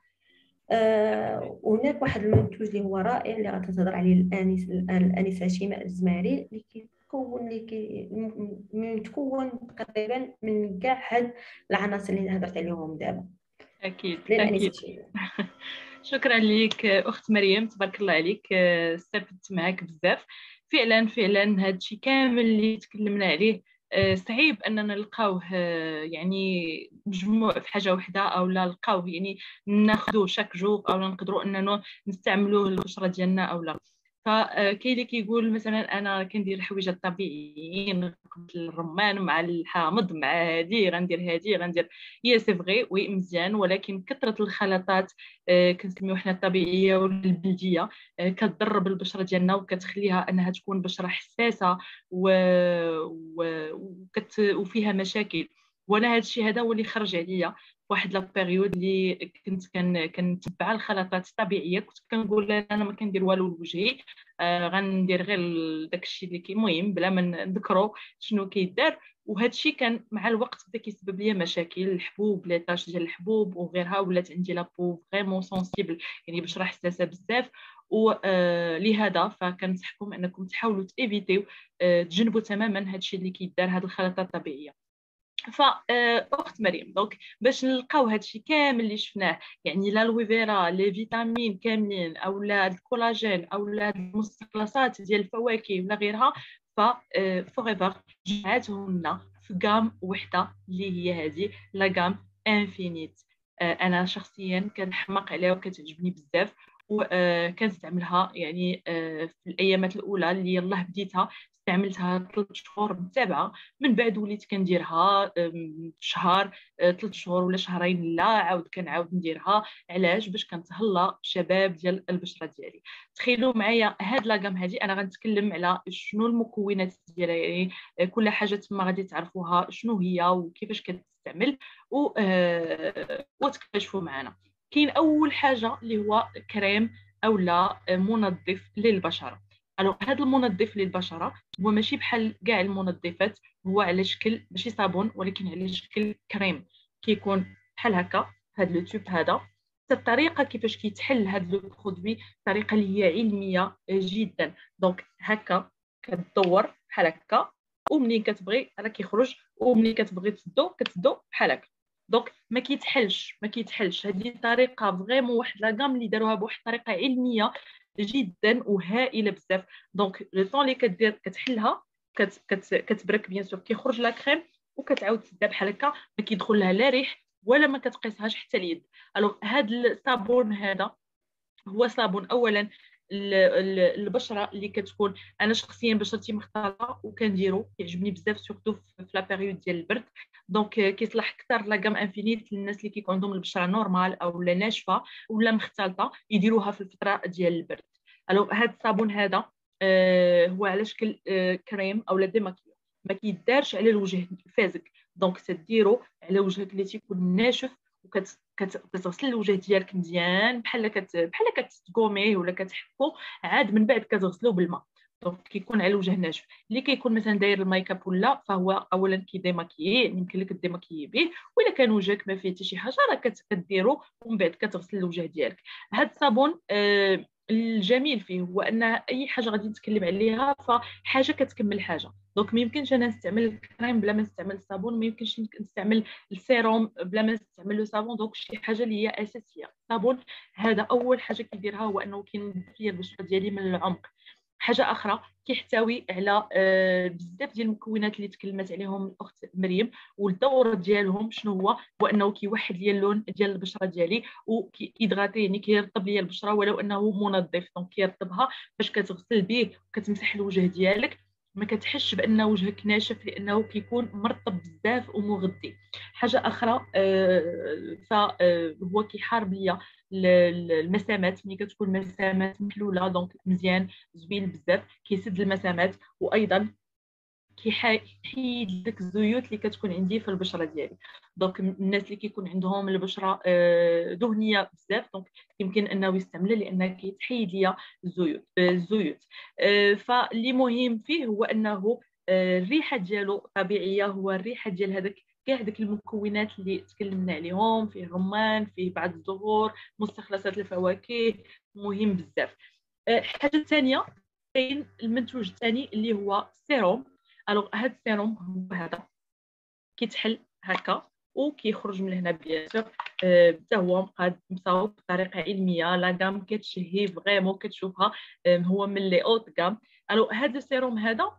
آه، وهناك واحد المنتوج اللي هو رائع اللي غتهضر عليه الانس الانسه شيماء الزماري، اللي كيتكون اللي كي متكون تقريبا من كاع هاد العناصر اللي هضرت عليهم دابا. اكيد للانسه اكيد. شيماء. شكرا لك اخت مريم، تبارك الله عليك. آه، استفدت معك بزاف. فعلا فعلا هذا الشيء كامل اللي تكلمنا عليه آه، صعيب اننا نلقاوه آه، يعني مجموع في حاجه واحده، او لا نلقاوه يعني ناخذوه شاك جور، او لا نقدروا اننا نستعملوه للبشره ديالنا او لا. فكاين اللي كيقول مثلا انا كندير الحويجات الطبيعيين، نقبل الرمان مع الحامض مع هادي، غندير هادي غندير. هي سي فغي وي مزيان، ولكن كثره الخلطات آه، كنسميو حنا الطبيعيه ولا البلديه آه، كتضرب البشره ديالنا وكتخليها انها تكون بشره حساسه و... و... وكت... وفيها مشاكل. وانا هذا الشيء هذا هو اللي خرج عليا واحد لا بيريود اللي كنت كان كنتبع الخلطات الطبيعيه. كنت كنقول لا انا ما كندير والو لوجهي، آه غندير غير داك الشيء اللي كي مهم بلا ما نذكروا شنو كيدار. وهذا الشيء كان مع الوقت بدا كيسبب لي مشاكل الحبوب، لي طاش ديال الحبوب وغيرها، ولات عندي لا بو فريمون سونسيبل، يعني بشره حساسه بزاف. ولهذا فكنصحكم انكم تحاولوا تيفيتيو آه تجنبوا تماما هذا الشيء اللي كيدار، هذه الخلطات الطبيعيه. فاخت مريم دونك باش نلقاو هادشي كامل اللي شفناه، يعني لا الويفيرا لي فيتامين كاملين او لا الكولاجين او لا المستخلصات ديال الفواكه ولا غيرها، ف فوريفر جمعاتهم لنا في غام وحده اللي هي هذه لا غام انفينيت. انا شخصيا كنحماق عليها وكتعجبني بزاف، وكنستعملها يعني في الايامات الاولى اللي يلاه بديتها استعملتها ثلاث شهور متابعه. من بعد وليت كنديرها شهر ثلاث شهور ولا شهرين لا عاود كنعاود نديرها. علاش؟ باش كنتهلا شباب ديال البشره ديالي. تخيلوا معايا هاد لاغام هادي انا غنتكلم على شنو المكونات ديالها، يعني كل حاجه تما غادي تعرفوها شنو هي وكيفاش كتستعمل و آه وتكتشفوا معنا. كاين اول حاجه اللي هو كريم او لا منظف للبشره. الوغ هذا المنظف للبشره هو ماشي بحال كاع المنظفات، هو على شكل ماشي صابون ولكن على شكل كريم، كيكون بحال هكا هذا لو توب هذا. الطريقه كيفاش كيتحل هذا لو برودوي طريقه اللي هي علميه جدا. دونك هكا كتدور بحال هكا، ومنين كتبغي راه كيخرج، ومنين كتبغي تسدو كتسدو بحال هكا. دونك ما كيتحلش ما كيتحلش. هذه طريقه فريمون واحد لاغام اللي داروها بواحد الطريقه علميه جدا وهائله بزاف. دونك لو طون اللي كدير كتحلها كت كت كتبرك بيان سور كيخرج لا كريم، وكتعاود تسدها بحال هكا، ما كيدخل لها لا ريح ولا ما كتقيسهاش حتى اليد. الوغ هذا الصابون هذا هو صابون اولا البشره اللي كتكون. انا شخصيا بشرتي مختلطه وكنديرو كيعجبني بزاف سورتو في لا بيريود ديال البرد. دونك كيصلح اكثر لا غام انفينيت للناس اللي كيكون عندهم البشره نورمال او لا ناشفه ولا مختلطه يديروها في الفتره ديال البرد. الو هذا الصابون هذا آه هو على شكل آه كريم او لا ديماكيو، ما كيدارش على الوجه فازك. دونك تديرو على وجهك اللي تيكون ناشف وكتغسل الوجه ديالك مزيان بحال كت بحال كتغوميه ولا كتحكو، عاد من بعد كتغسلو بالماء. دونك كيكون على الوجه ناشف. اللي كيكون مثلا داير الميك اب ولا فهو اولا كيديماكيي، يمكن لك ديماكيي به، ولا كان وجهك ما فيه حتى شي حاجه راه كديرو ومن بعد كتغسل الوجه ديالك. هذا الصابون آه الجميل فيه هو ان اي حاجه غادي نتكلم عليها فحاجه كتكمل حاجه. دونك ما يمكنش انا نستعمل الكريم بلا ما نستعمل الصابون، ما يمكنش نستعمل السيروم بلا ما نستعمل لو صابون. دونك شي حاجه اللي هي اساسيه. الصابون هذا اول حاجه كيديرها هو انه كينظف لي البشره ديالي من العمق. حاجه اخرى كيحتوي على آه بزاف ديال المكونات اللي تكلمت عليهم الاخت مريم، والدور ديالهم شنو هو؟ هو انه كيوحد لي اللون ديال البشره ديالي وكيدغاتي، يعني كيرطب لي البشره ولو انه منظف. دونك كيرطبها فاش كتغسل به وكتمسح الوجه ديالك ما كتحسش بان وجهك ناشف لانه كيكون مرطب بزاف ومغذي. حاجه اخرى آه فهو كيحارب ليا المسامات ملي كتكون مسامات محلوله. دونك مزيان زوين بزاف كيسد المسامات، وايضا كيحيد لك الزيوت اللي كتكون عندي في البشره ديالي. دونك الناس اللي كيكون عندهم البشره دهنيه بزاف دونك يمكن انه يستعملها لان كيتحيد ليا الزيوت الزيوت فاللي مهم فيه هو انه الريحه ديالو طبيعيه، هو الريحه ديال هذاك كاع هذيك المكونات اللي تكلمنا عليهم، فيه رمان، فيه بعض الزهور، مستخلصات الفواكه، مهم بزاف. الحاجه الثانيه كاين المنتوج الثاني اللي هو سيروم. الوغ هذا السيروم هو هذا كيتحل هكا وكيخرج من هنا بيان سور حتى هو مقاد مصاوب بطريقه علميه. لا غام كتشهي فريمون كتشوفها هو من لي اوت غام. الوغ هذا السيروم هذا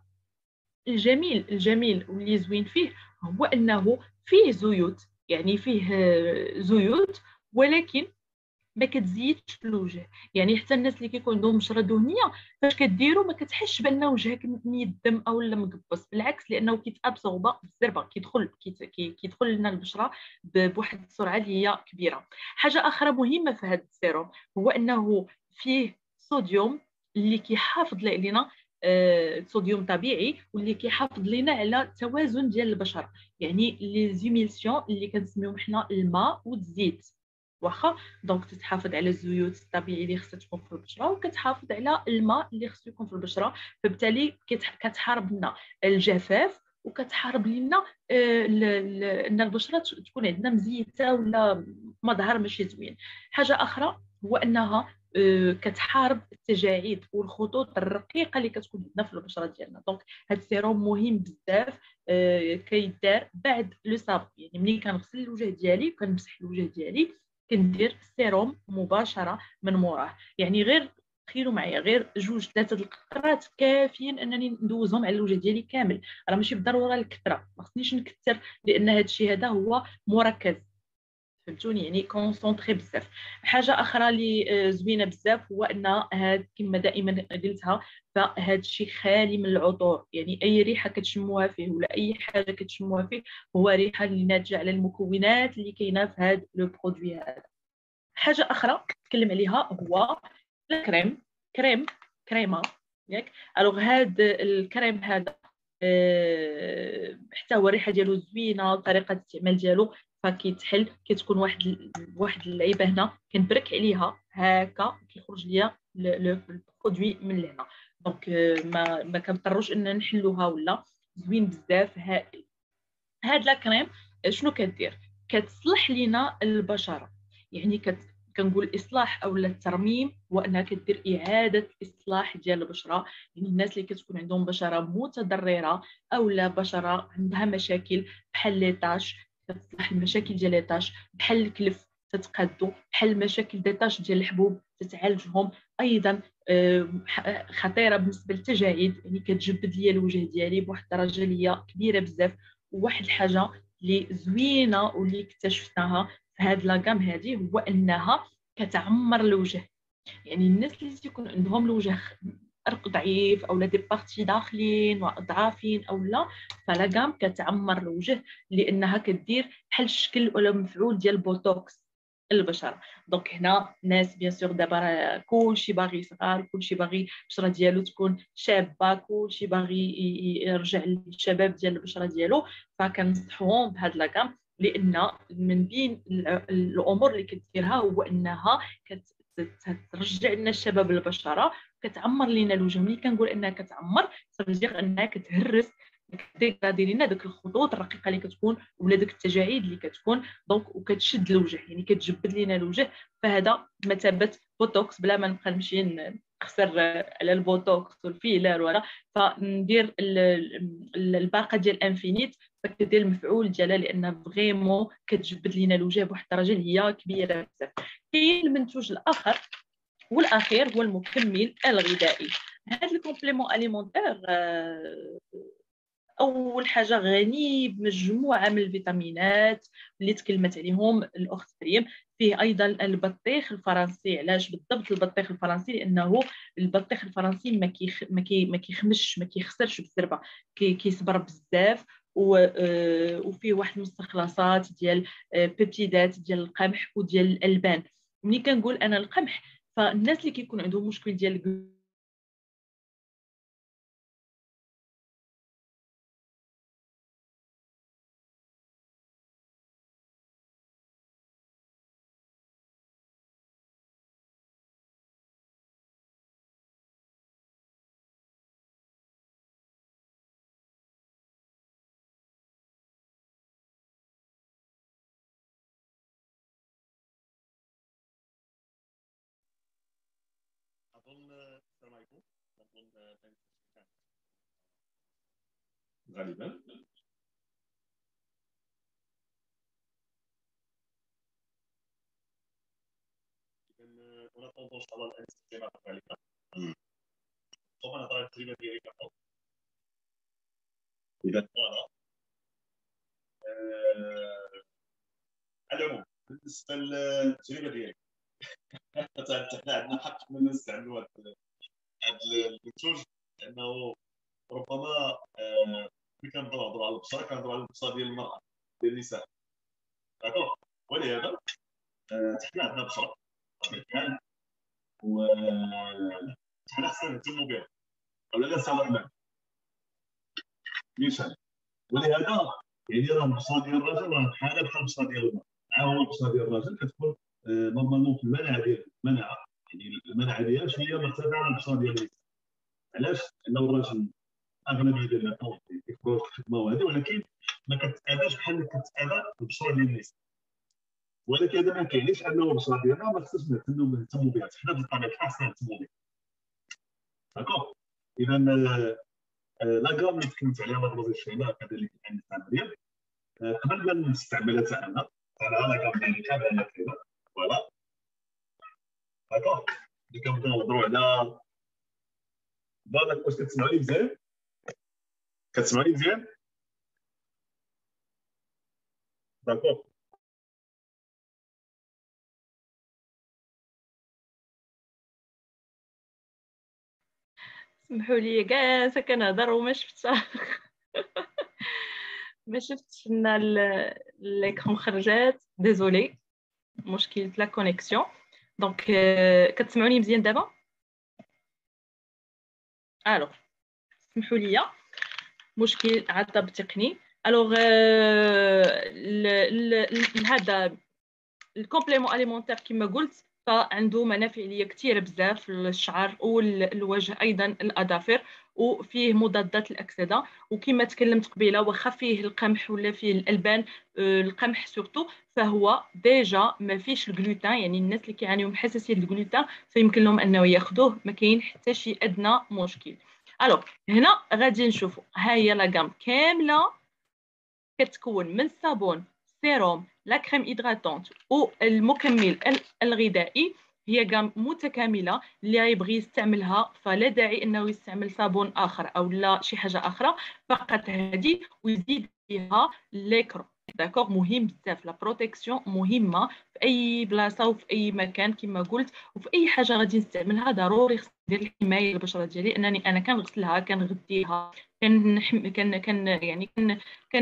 الجميل الجميل واللي زوين فيه هو انه فيه زيوت، يعني فيه زيوت ولكن ما كتزيدش الوجه. يعني حتى الناس اللي كيكون عندهم بشره دهنيه فاش كديروا ما كتحسش بان وجهك ميدم او لا مقبص، بالعكس لانه كيتابسوربا بالزربه، كيدخل كيدخل لنا البشره بواحد السرعه اللي هي كبيره. حاجه اخرى مهمه في هذا السيروم هو انه فيه صوديوم اللي كيحافظ علينا آه، صوديوم طبيعي واللي كيحافظ لنا على التوازن ديال البشره. يعني لي زيميلسيون اللي كنسميوهم حنا الماء والزيت واخا. دونك تتحافظ على الزيوت الطبيعي اللي خصها تكون في البشره وكتحافظ على الماء اللي خصو يكون في البشره، فبالتالي كتحارب لنا الجفاف وكتحارب لنا آه ان البشره تكون عندنا مزيته ولا مظهر ماشي زوين. حاجه اخرى هو انها آه كتحارب التجاعيد والخطوط الرقيقه اللي كتكون عندنا في البشره ديالنا. دونك هذا السيروم مهم بزاف آه كيدار بعد لو صاب. يعني ملي كنغسل الوجه ديالي وكنمسح الوجه ديالي كندير السيروم مباشره من موراه. يعني غير تخيلوا معايا غير جوج ثلاثه القطرات كافيين انني ندوزهم على الوجه ديالي كامل. راه ماشي بالضروره الكثره، ما خصنيش نكثر لان هذا الشيء هذا هو مركز، فهمتوني؟ يعني كونسونطري بزاف. حاجه اخرى اللي زوينه بزاف هو ان هاد كما دائما قلتها فهاد الشيء خالي من العطور. يعني اي ريحه كتشموها فيه ولا اي حاجه كتشموها فيه هو ريحه اللي ناتجه على المكونات اللي كاينه في هاد لو برودوي هذا. حاجه اخرى نتكلم عليها هو الكريم. كريم كريمه ياك. الوغ هاد الكريم هذا أه حتى هو الريحه ديالو زوينه وطريقه الاستعمال ديالو فكيتحل كتكون واحد واحد اللعيبه هنا كنبرك عليها هكا كيخرج ليا لو برودوي من لهنا. دونك ما ما كنضطروش ان نحلوها ولا زوين بزاف هائل. هاد لا كريم شنو كدير؟ كتصلح لينا البشره. يعني كت كنقول الاصلاح او الترميم هو انها كدير اعاده اصلاح ديال البشره. يعني الناس اللي كتكون عندهم بشره متضرره او لا بشره عندها مشاكل بحال لي طاش كتصلح المشاكل ديال لي طاش، بحال الكلف تتقادو، بحال المشاكل دي طاش ديال الحبوب تتعالجهم. ايضا خطيره بالنسبه للتجاعيد، يعني كتجبد ليا الوجه ديالي بواحد الدرجه اللي هي كبيره بزاف. وواحد الحاجه اللي زوينه واللي اكتشفناها في هاد لاغام هذه هو انها كتعمر الوجه. يعني الناس اللي تيكون عندهم الوجه ارق ضعيف او لا دي بارتي داخلين وضعافين او لا، فلا كام كتعمر الوجه لانها كدير بحال الشكل ولا مفعول ديال البوتوكس البشره. دونك هنا ناس بيان سور دابا راه كلشي باغي يصغر، كلشي باغي البشره ديالو تكون شابه، كلشي باغي يرجع للشباب ديال البشره ديالو، فكنصحوهم بهاد لاكام. لان من بين الامور اللي كديرها هو انها كت ترجع لنا الشباب للبشره، كتعمر لينا الوجه. ملي كنقول انها كتعمر صافي انها كتهرس، كدير لنا داك الخطوط الرقيقه اللي كتكون ولا داك التجاعيد اللي كتكون دونك، وكتشد الوجه يعني كتجبد لينا الوجه. فهذا مثابه بوتوكس بلا ما نبقى نمشي نخسر على البوتوكس والفيلر ولا، فندير الباقه ديال انفينيت فكدير المفعول ديالها لان فريمون كتجبد لينا الوجه بواحد الدرجه اللي هي كبيره بزاف. كاين المنتوج الاخر والاخير هو المكمل الغذائي. هذا الكومبليمون اليمونتير اول حاجه غني بمجموعه من الفيتامينات اللي تكلمت عليهم الاخت مريم. فيه ايضا البطيخ الفرنسي. علاش بالضبط البطيخ الفرنسي؟ لانه البطيخ الفرنسي ما كيخ ما كي ما كيخمش ما كيخسرش بالزربه، كي كيصبر بزاف، وفيه واحد المستخلصات ديال بيبتيدات ديال القمح وديال الالبان. ملي كنقول انا القمح، فالناس اللي كيكون عندهم مشكل ديال اظن السلام عليكم. اظن غالبا اذا انا تنظر على الانستغرام غالبا. طبعا هضره التجربه ديالي فقط. اذا فوالا على العموم بالنسبه للتجربه ديالي حنا عندنا حق اننا نستعملوا هذا المنتوج، لانه ربما ملي كنهضروا على البشره كنهضروا على البشره ديال المراه ديال النساء، داكوغ. ولهذا حنا عندنا بشره بطبيعه الحال و حنا خصنا نهتموا بها ولا لا سوا المال نيشان. ولهذا يعني راه البشره ديال الرجل راه بحال بحال البشره ديال المراه. ها هو البشره ديال الرجل كتكون نورمالمون في المناعه ديال المناعه، يعني المناعه ديالها شويه مرتفعه عن البشره ديال النساء. علاش؟ لانه الراجل اغلبيه ديال الناس كيفكروا في الخدمه وهذه، ولكن ما كتتعداش بحال اللي كتتعدى البشره ديال النساء. ولكن هذا ما كيعنيش انه البشره ديالنا ما خصناش نهتموا نهتموا بها، حنا بالطبيعه الحال خصنا نهتموا بها. داكوغ. اذا لا كام اللي تكلمت عليها مدموزيل شيماء كذلك عند مريم، قبل ما نستعملها حتى انا انا لا كام ديالي كامله كذا فوالا. داكوغ. اللي كنبداو نهضروا على بالك واش كتسمعوني مزيان؟ كتسمعوني مزيان؟ داكوغ. سمحوا لي كاع كنهضر وما شفتها ما شفتش ان ليكرون خرجات. ديزولي مشكله لا كونيكسيون. دونك كتسمعوني مزيان دابا؟ الو سمحوا لي مشكل عطب تقني. الوغ هذا الكومبليمون اليمونتير كما قلت فعنده منافع ليا كثيره بزاف للشعر والوجه ايضا الاظافر، وفيه مضادات الاكسده. وكما تكلمت قبيله واخا فيه القمح ولا فيه الالبان، القمح سورتو فهو ديجا ما فيش الجلوتين، يعني الناس اللي كيعانيوا من حساسيه الجلوتين فيمكن لهم انه ياخذوه، ما كاين حتى شي ادنى مشكل. الوغ هنا غادي نشوفوا ها هي لا غام كامله كتكون من صابون، سيروم، لا كريم هيدراتونت والمكمل الغذائي. هي غام متكامله، اللي يبغي يستعملها فلا داعي انه يستعمل صابون اخر او لا شي حاجه اخرى، فقط هذه ويزيد فيها ليكرو داكوغ مهم بزاف. لا بروتيكسيون مهمه في اي بلاصه وفي اي مكان كما قلت، وفي اي حاجه غادي نستعملها ضروري خصني ندير الحمايه للبشره ديالي، انني انا كنغسلها كنغديها كنحم كن كن يعني كن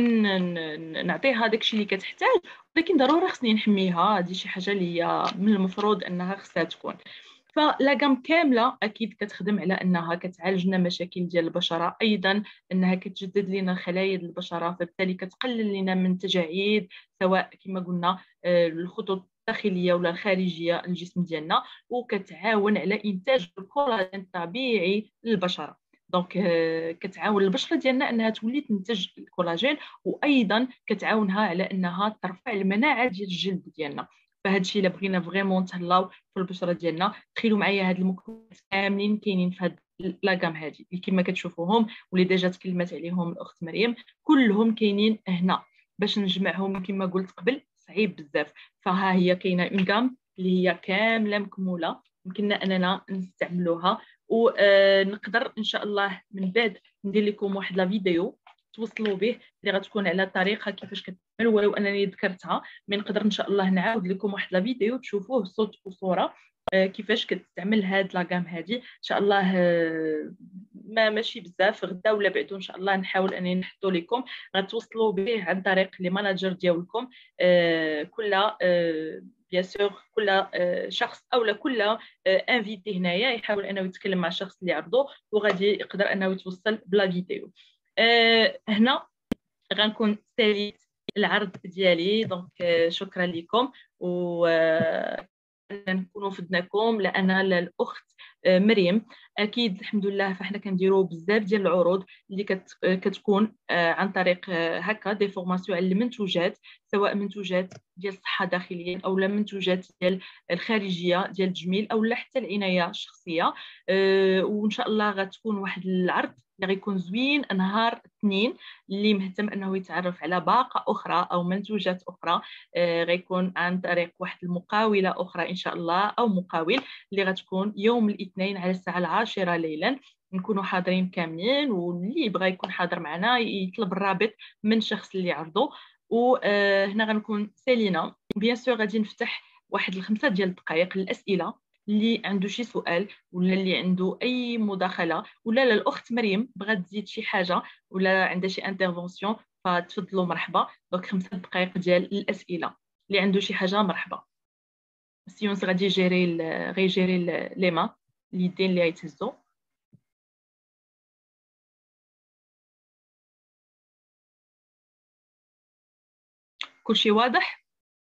كن نعطيها داكشي اللي كتحتاج، ولكن ضروري خصني نحميها. هذه شي حاجه اللي هي من المفروض انها خصها تكون. فلا جام كامله اكيد كتخدم على انها كتعالج لنا مشاكل ديال البشره، ايضا انها كتجدد لنا خلايا البشره، فبالتالي كتقلل لنا من تجاعيد سواء كما قلنا الخطوط الداخليه ولا الخارجيه للجسم ديالنا، وكتعاون على انتاج الكولاجين الطبيعي للبشره. دونك كتعاون البشره ديالنا انها تولي تنتج الكولاجين، وايضا كتعاونها على انها ترفع المناعه ديال الجلد ديالنا. فهاد الشيء الا بغينا فريمون نتهلاو في البشره ديالنا، تخيلوا معايا هاد المكونات كاملين كاينين في هاد لاكام هادي اللي كما كتشوفوهم واللي ديجا تكلمت عليهم الاخت مريم، كلهم كاينين هنا. باش نجمعهم كما قلت قبل صعيب بزاف. فها هي كاينه اون غام اللي هي كامله مكموله يمكننا اننا نستعملوها، ونقدر ان شاء الله من بعد ندير لكم واحد لا فيديو توصلوا به اللي غتكون على طريقه كيفاش كتعمل، ولو انني ذكرتها من نقدر ان شاء الله نعاود لكم واحد لا فيديو تشوفوه صوت وصوره كيفاش كتستعمل هاد لاكام هادي ان شاء الله. ما ماشي بزاف غدا ولا بعدو ان شاء الله نحاول انني نحطو لكم، غتوصلوا به عن طريق لي ماناجر ديالكم كل بيان سور كل شخص او كل انفيتي هنايا يحاول انه يتكلم مع الشخص اللي عرضو وغادي يقدر انه يتوصل بلا فيديو. هنا غنكون ساليت العرض ديالي. دونك شكرا لكم، و نكونوا فدناكم. لان الاخت مريم اكيد الحمد لله فاحنا كنديروا بزاف ديال العروض اللي كت... كتكون عن طريق هكا دي فورماسيون على المنتوجات، سواء منتوجات ديال الصحه داخليا او لا منتوجات ديال الخارجيه ديال التجميل او لا حتى العنايه الشخصيه. أه وان شاء الله غتكون واحد العرض اللي غيكون زوين نهار الاثنين. اللي مهتم انه يتعرف على باقه اخرى او منتوجات اخرى أه غيكون عن طريق واحد المقاوله اخرى ان شاء الله او مقاول اللي غتكون يوم الاثنين على الساعه العاشرة ليلا. نكونوا حاضرين كاملين، واللي يبغى يكون حاضر معنا يطلب الرابط من الشخص اللي عرضه. وهنا غنكون سالينا بيان سور غادي نفتح واحد الخمسه ديال الدقائق للاسئله اللي عنده شي سؤال ولا اللي عنده اي مداخله، ولا الاخت مريم بغات تزيد شي حاجه ولا عندها شي انترفونسيون فتفضلوا مرحبا. دونك خمسه دقائق ديال الاسئله، اللي عنده شي حاجه مرحبا. سيونس غادي يجيري غيجيري ليما اليدين اللي غيتهزوا. كلشي واضح؟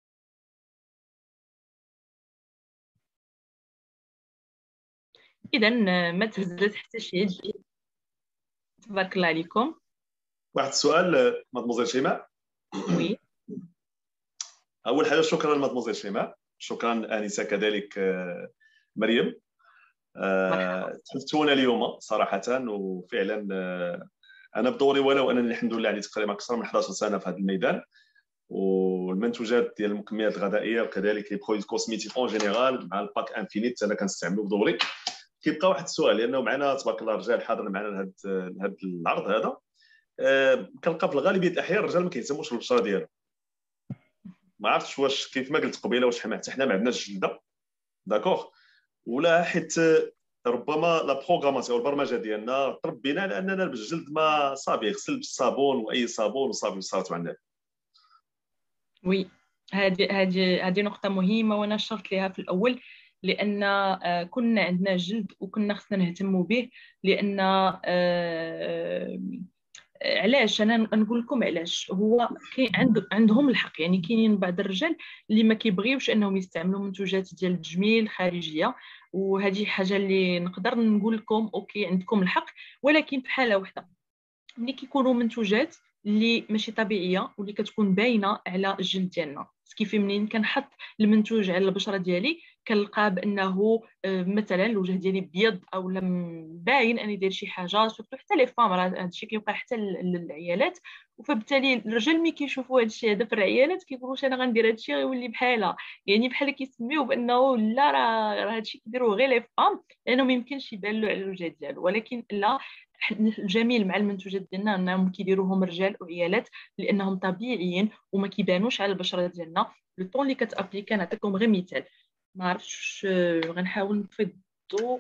اذا ما تهزت حتى شي يد. تبارك الله عليكم. واحد السؤال مدموزيل شيماء. وي اول حاجه شكرا مدموزيل شيماء، شكرا انسه كذلك مريم. تحدثونا اليوم صراحه، وفعلا انا بدوري ولو انني الحمد لله عندي تقريبا اكثر من إحدى عشرة سنه في هذا الميدان، والمنتوجات ديال المكملات الغذائيه وكذلك لي برودوي كوسميتيك اون جينيرال مع الباك انفينيت انا كنستعملو بدوري. كيبقى واحد السؤال لانه معنا تبارك الله رجال حاضر معنا لهذا لهذا العرض هذا. أه كنلقى في غالبيه الاحيان الرجال ما كيهتموش بالبشره ديالهم. ما عرفتش واش كيف ما قلت قبيله واش حتى حنا ما عندناش الجلده داكوغ، ولا حيت ربما لا بروغراماسيون البرمجه ديالنا تربينا على اننا بالجلد ما صافي يغسل بالصابون واي صابون وصافي وصارت مع الناس. وي هذه هذه هذه نقطه مهمه وانا شرت ليها في الاول، لان كنا عندنا جلد وكنا خصنا نهتموا به. لان علاش انا نقول لكم علاش هو كاين عند عندهم الحق. يعني كاينين بعض الرجال اللي ما كيبغيوش انهم يستعملوا منتوجات ديال التجميل خارجيه، وهذه حاجه اللي نقدر نقول لكم اوكي عندكم الحق، ولكن في حاله واحده ملي كيكونوا منتوجات اللي ماشي طبيعيه واللي كتكون باينه على الجلد ديالنا. كيف منين كنحط المنتوج على البشره ديالي كنلقى بانه مثلا الوجه ديالي بيض او لم باين اني داير شي حاجه، سورتو حتى لي فام راه هذا الشيء كيوقع حتى للعيالات. وفبالتالي الرجال ملي كيشوفوا هذا الشيء هذا في العيالات كيقولوا واش انا غندير هذا الشيء غيولي بحالها، يعني بحال كيسميوه بانه لا راه هذا الشيء كيديروه غير لي فام لانه ما يمكنش يبان له على الوجه ديالو. ولكن لا، الجميل مع المنتوجات ديالنا انهم كيديروهم رجال وعيالات لانهم طبيعيين وما كيبانوش على البشره ديالنا. لو طون اللي كتابليكي نعطيكم غير مثال، ما عرفتش غنحاول نطفي الضوء.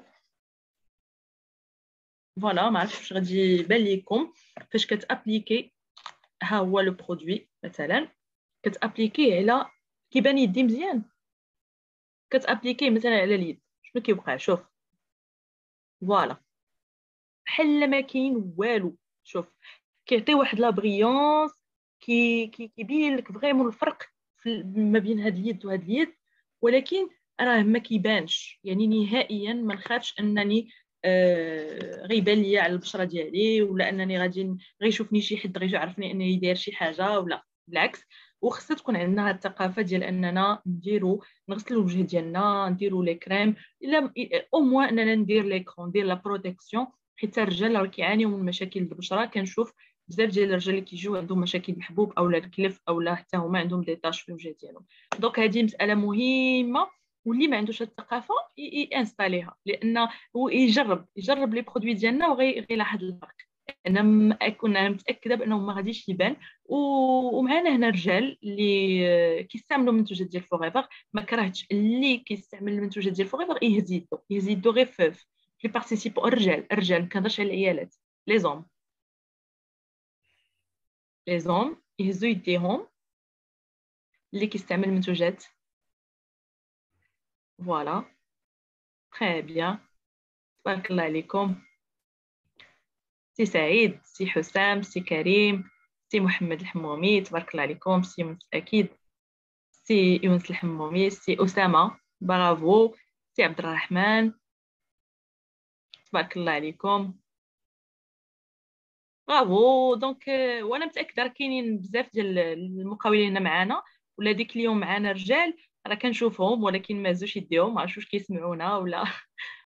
فوالا ما عرفتش واش غادي يبان لكم فاش كتابليكي. ها هو لو برودوي مثلا كتابليكيه على كيبان يدي مزيان، كتابليكيه مثلا على اليد شنو كيوقع؟ شوف فوالا بحال ما كاين والو. شوف كيعطي واحد لا بريونس، كي كيبين لك فريمون الفرق ما بين هاد اليد وهاد اليد، ولكن راه ما كيبانش يعني نهائيا. ما نخافش انني آه غيبان ليا على البشره ديالي، ولا انني غادي غيشوفني شي حد غيجي يعرفني انني داير شي حاجه، ولا بالعكس. وخصها تكون عندنا هاد الثقافه ديال اننا نديرو نغسلوا الوجه ديالنا، نديروا لي كريم، الا او موان اننا ندير لي كرون، ندير لا بروتيكسيون. حيت الرجال راه كيعانيو من مشاكل البشره. كنشوف بزاف ديال الرجال اللي كيجيو عندهم مشاكل الحبوب او الكلف او لا حتى هما عندهم دي طاش في الوجه ديالهم. دونك هذه مساله مهمه، واللي ما عندوش الثقافه ينستاليها، لان هو يجرب يجرب لي برودوي ديالنا وغيلاحظ الفرق. انا كنا متاكده بانه ما غاديش يبان. ومعنا هنا رجال اللي كيستعملوا منتوجات ديال فوريفر. ما كرهتش اللي كيستعمل المنتوجات ديال فوريفر يهز يدو يهز يدو غير في لي بارتيسيبو. الرجال الرجال ما كنهضرش على العيالات، لي زوم لي زوم يهزوا يديهم اللي كيستعمل منتوجات. فوالا تري بيان، تبارك الله عليكم. سي سعيد، سي حسام، سي كريم، سي محمد الحمومي، تبارك الله عليكم. سي يونس اكيد، سي يونس الحمومي، سي اسامه برافو، سي عبد الرحمن تبارك الله عليكم برافو. دونك وانا متاكده راه كاينين بزاف ديال المقاولين هنا معانا، ولا ديك اليوم معانا رجال راه كنشوفهم ولكن ما هزوش يديهم، ما عرفتش واش كيسمعونا ولا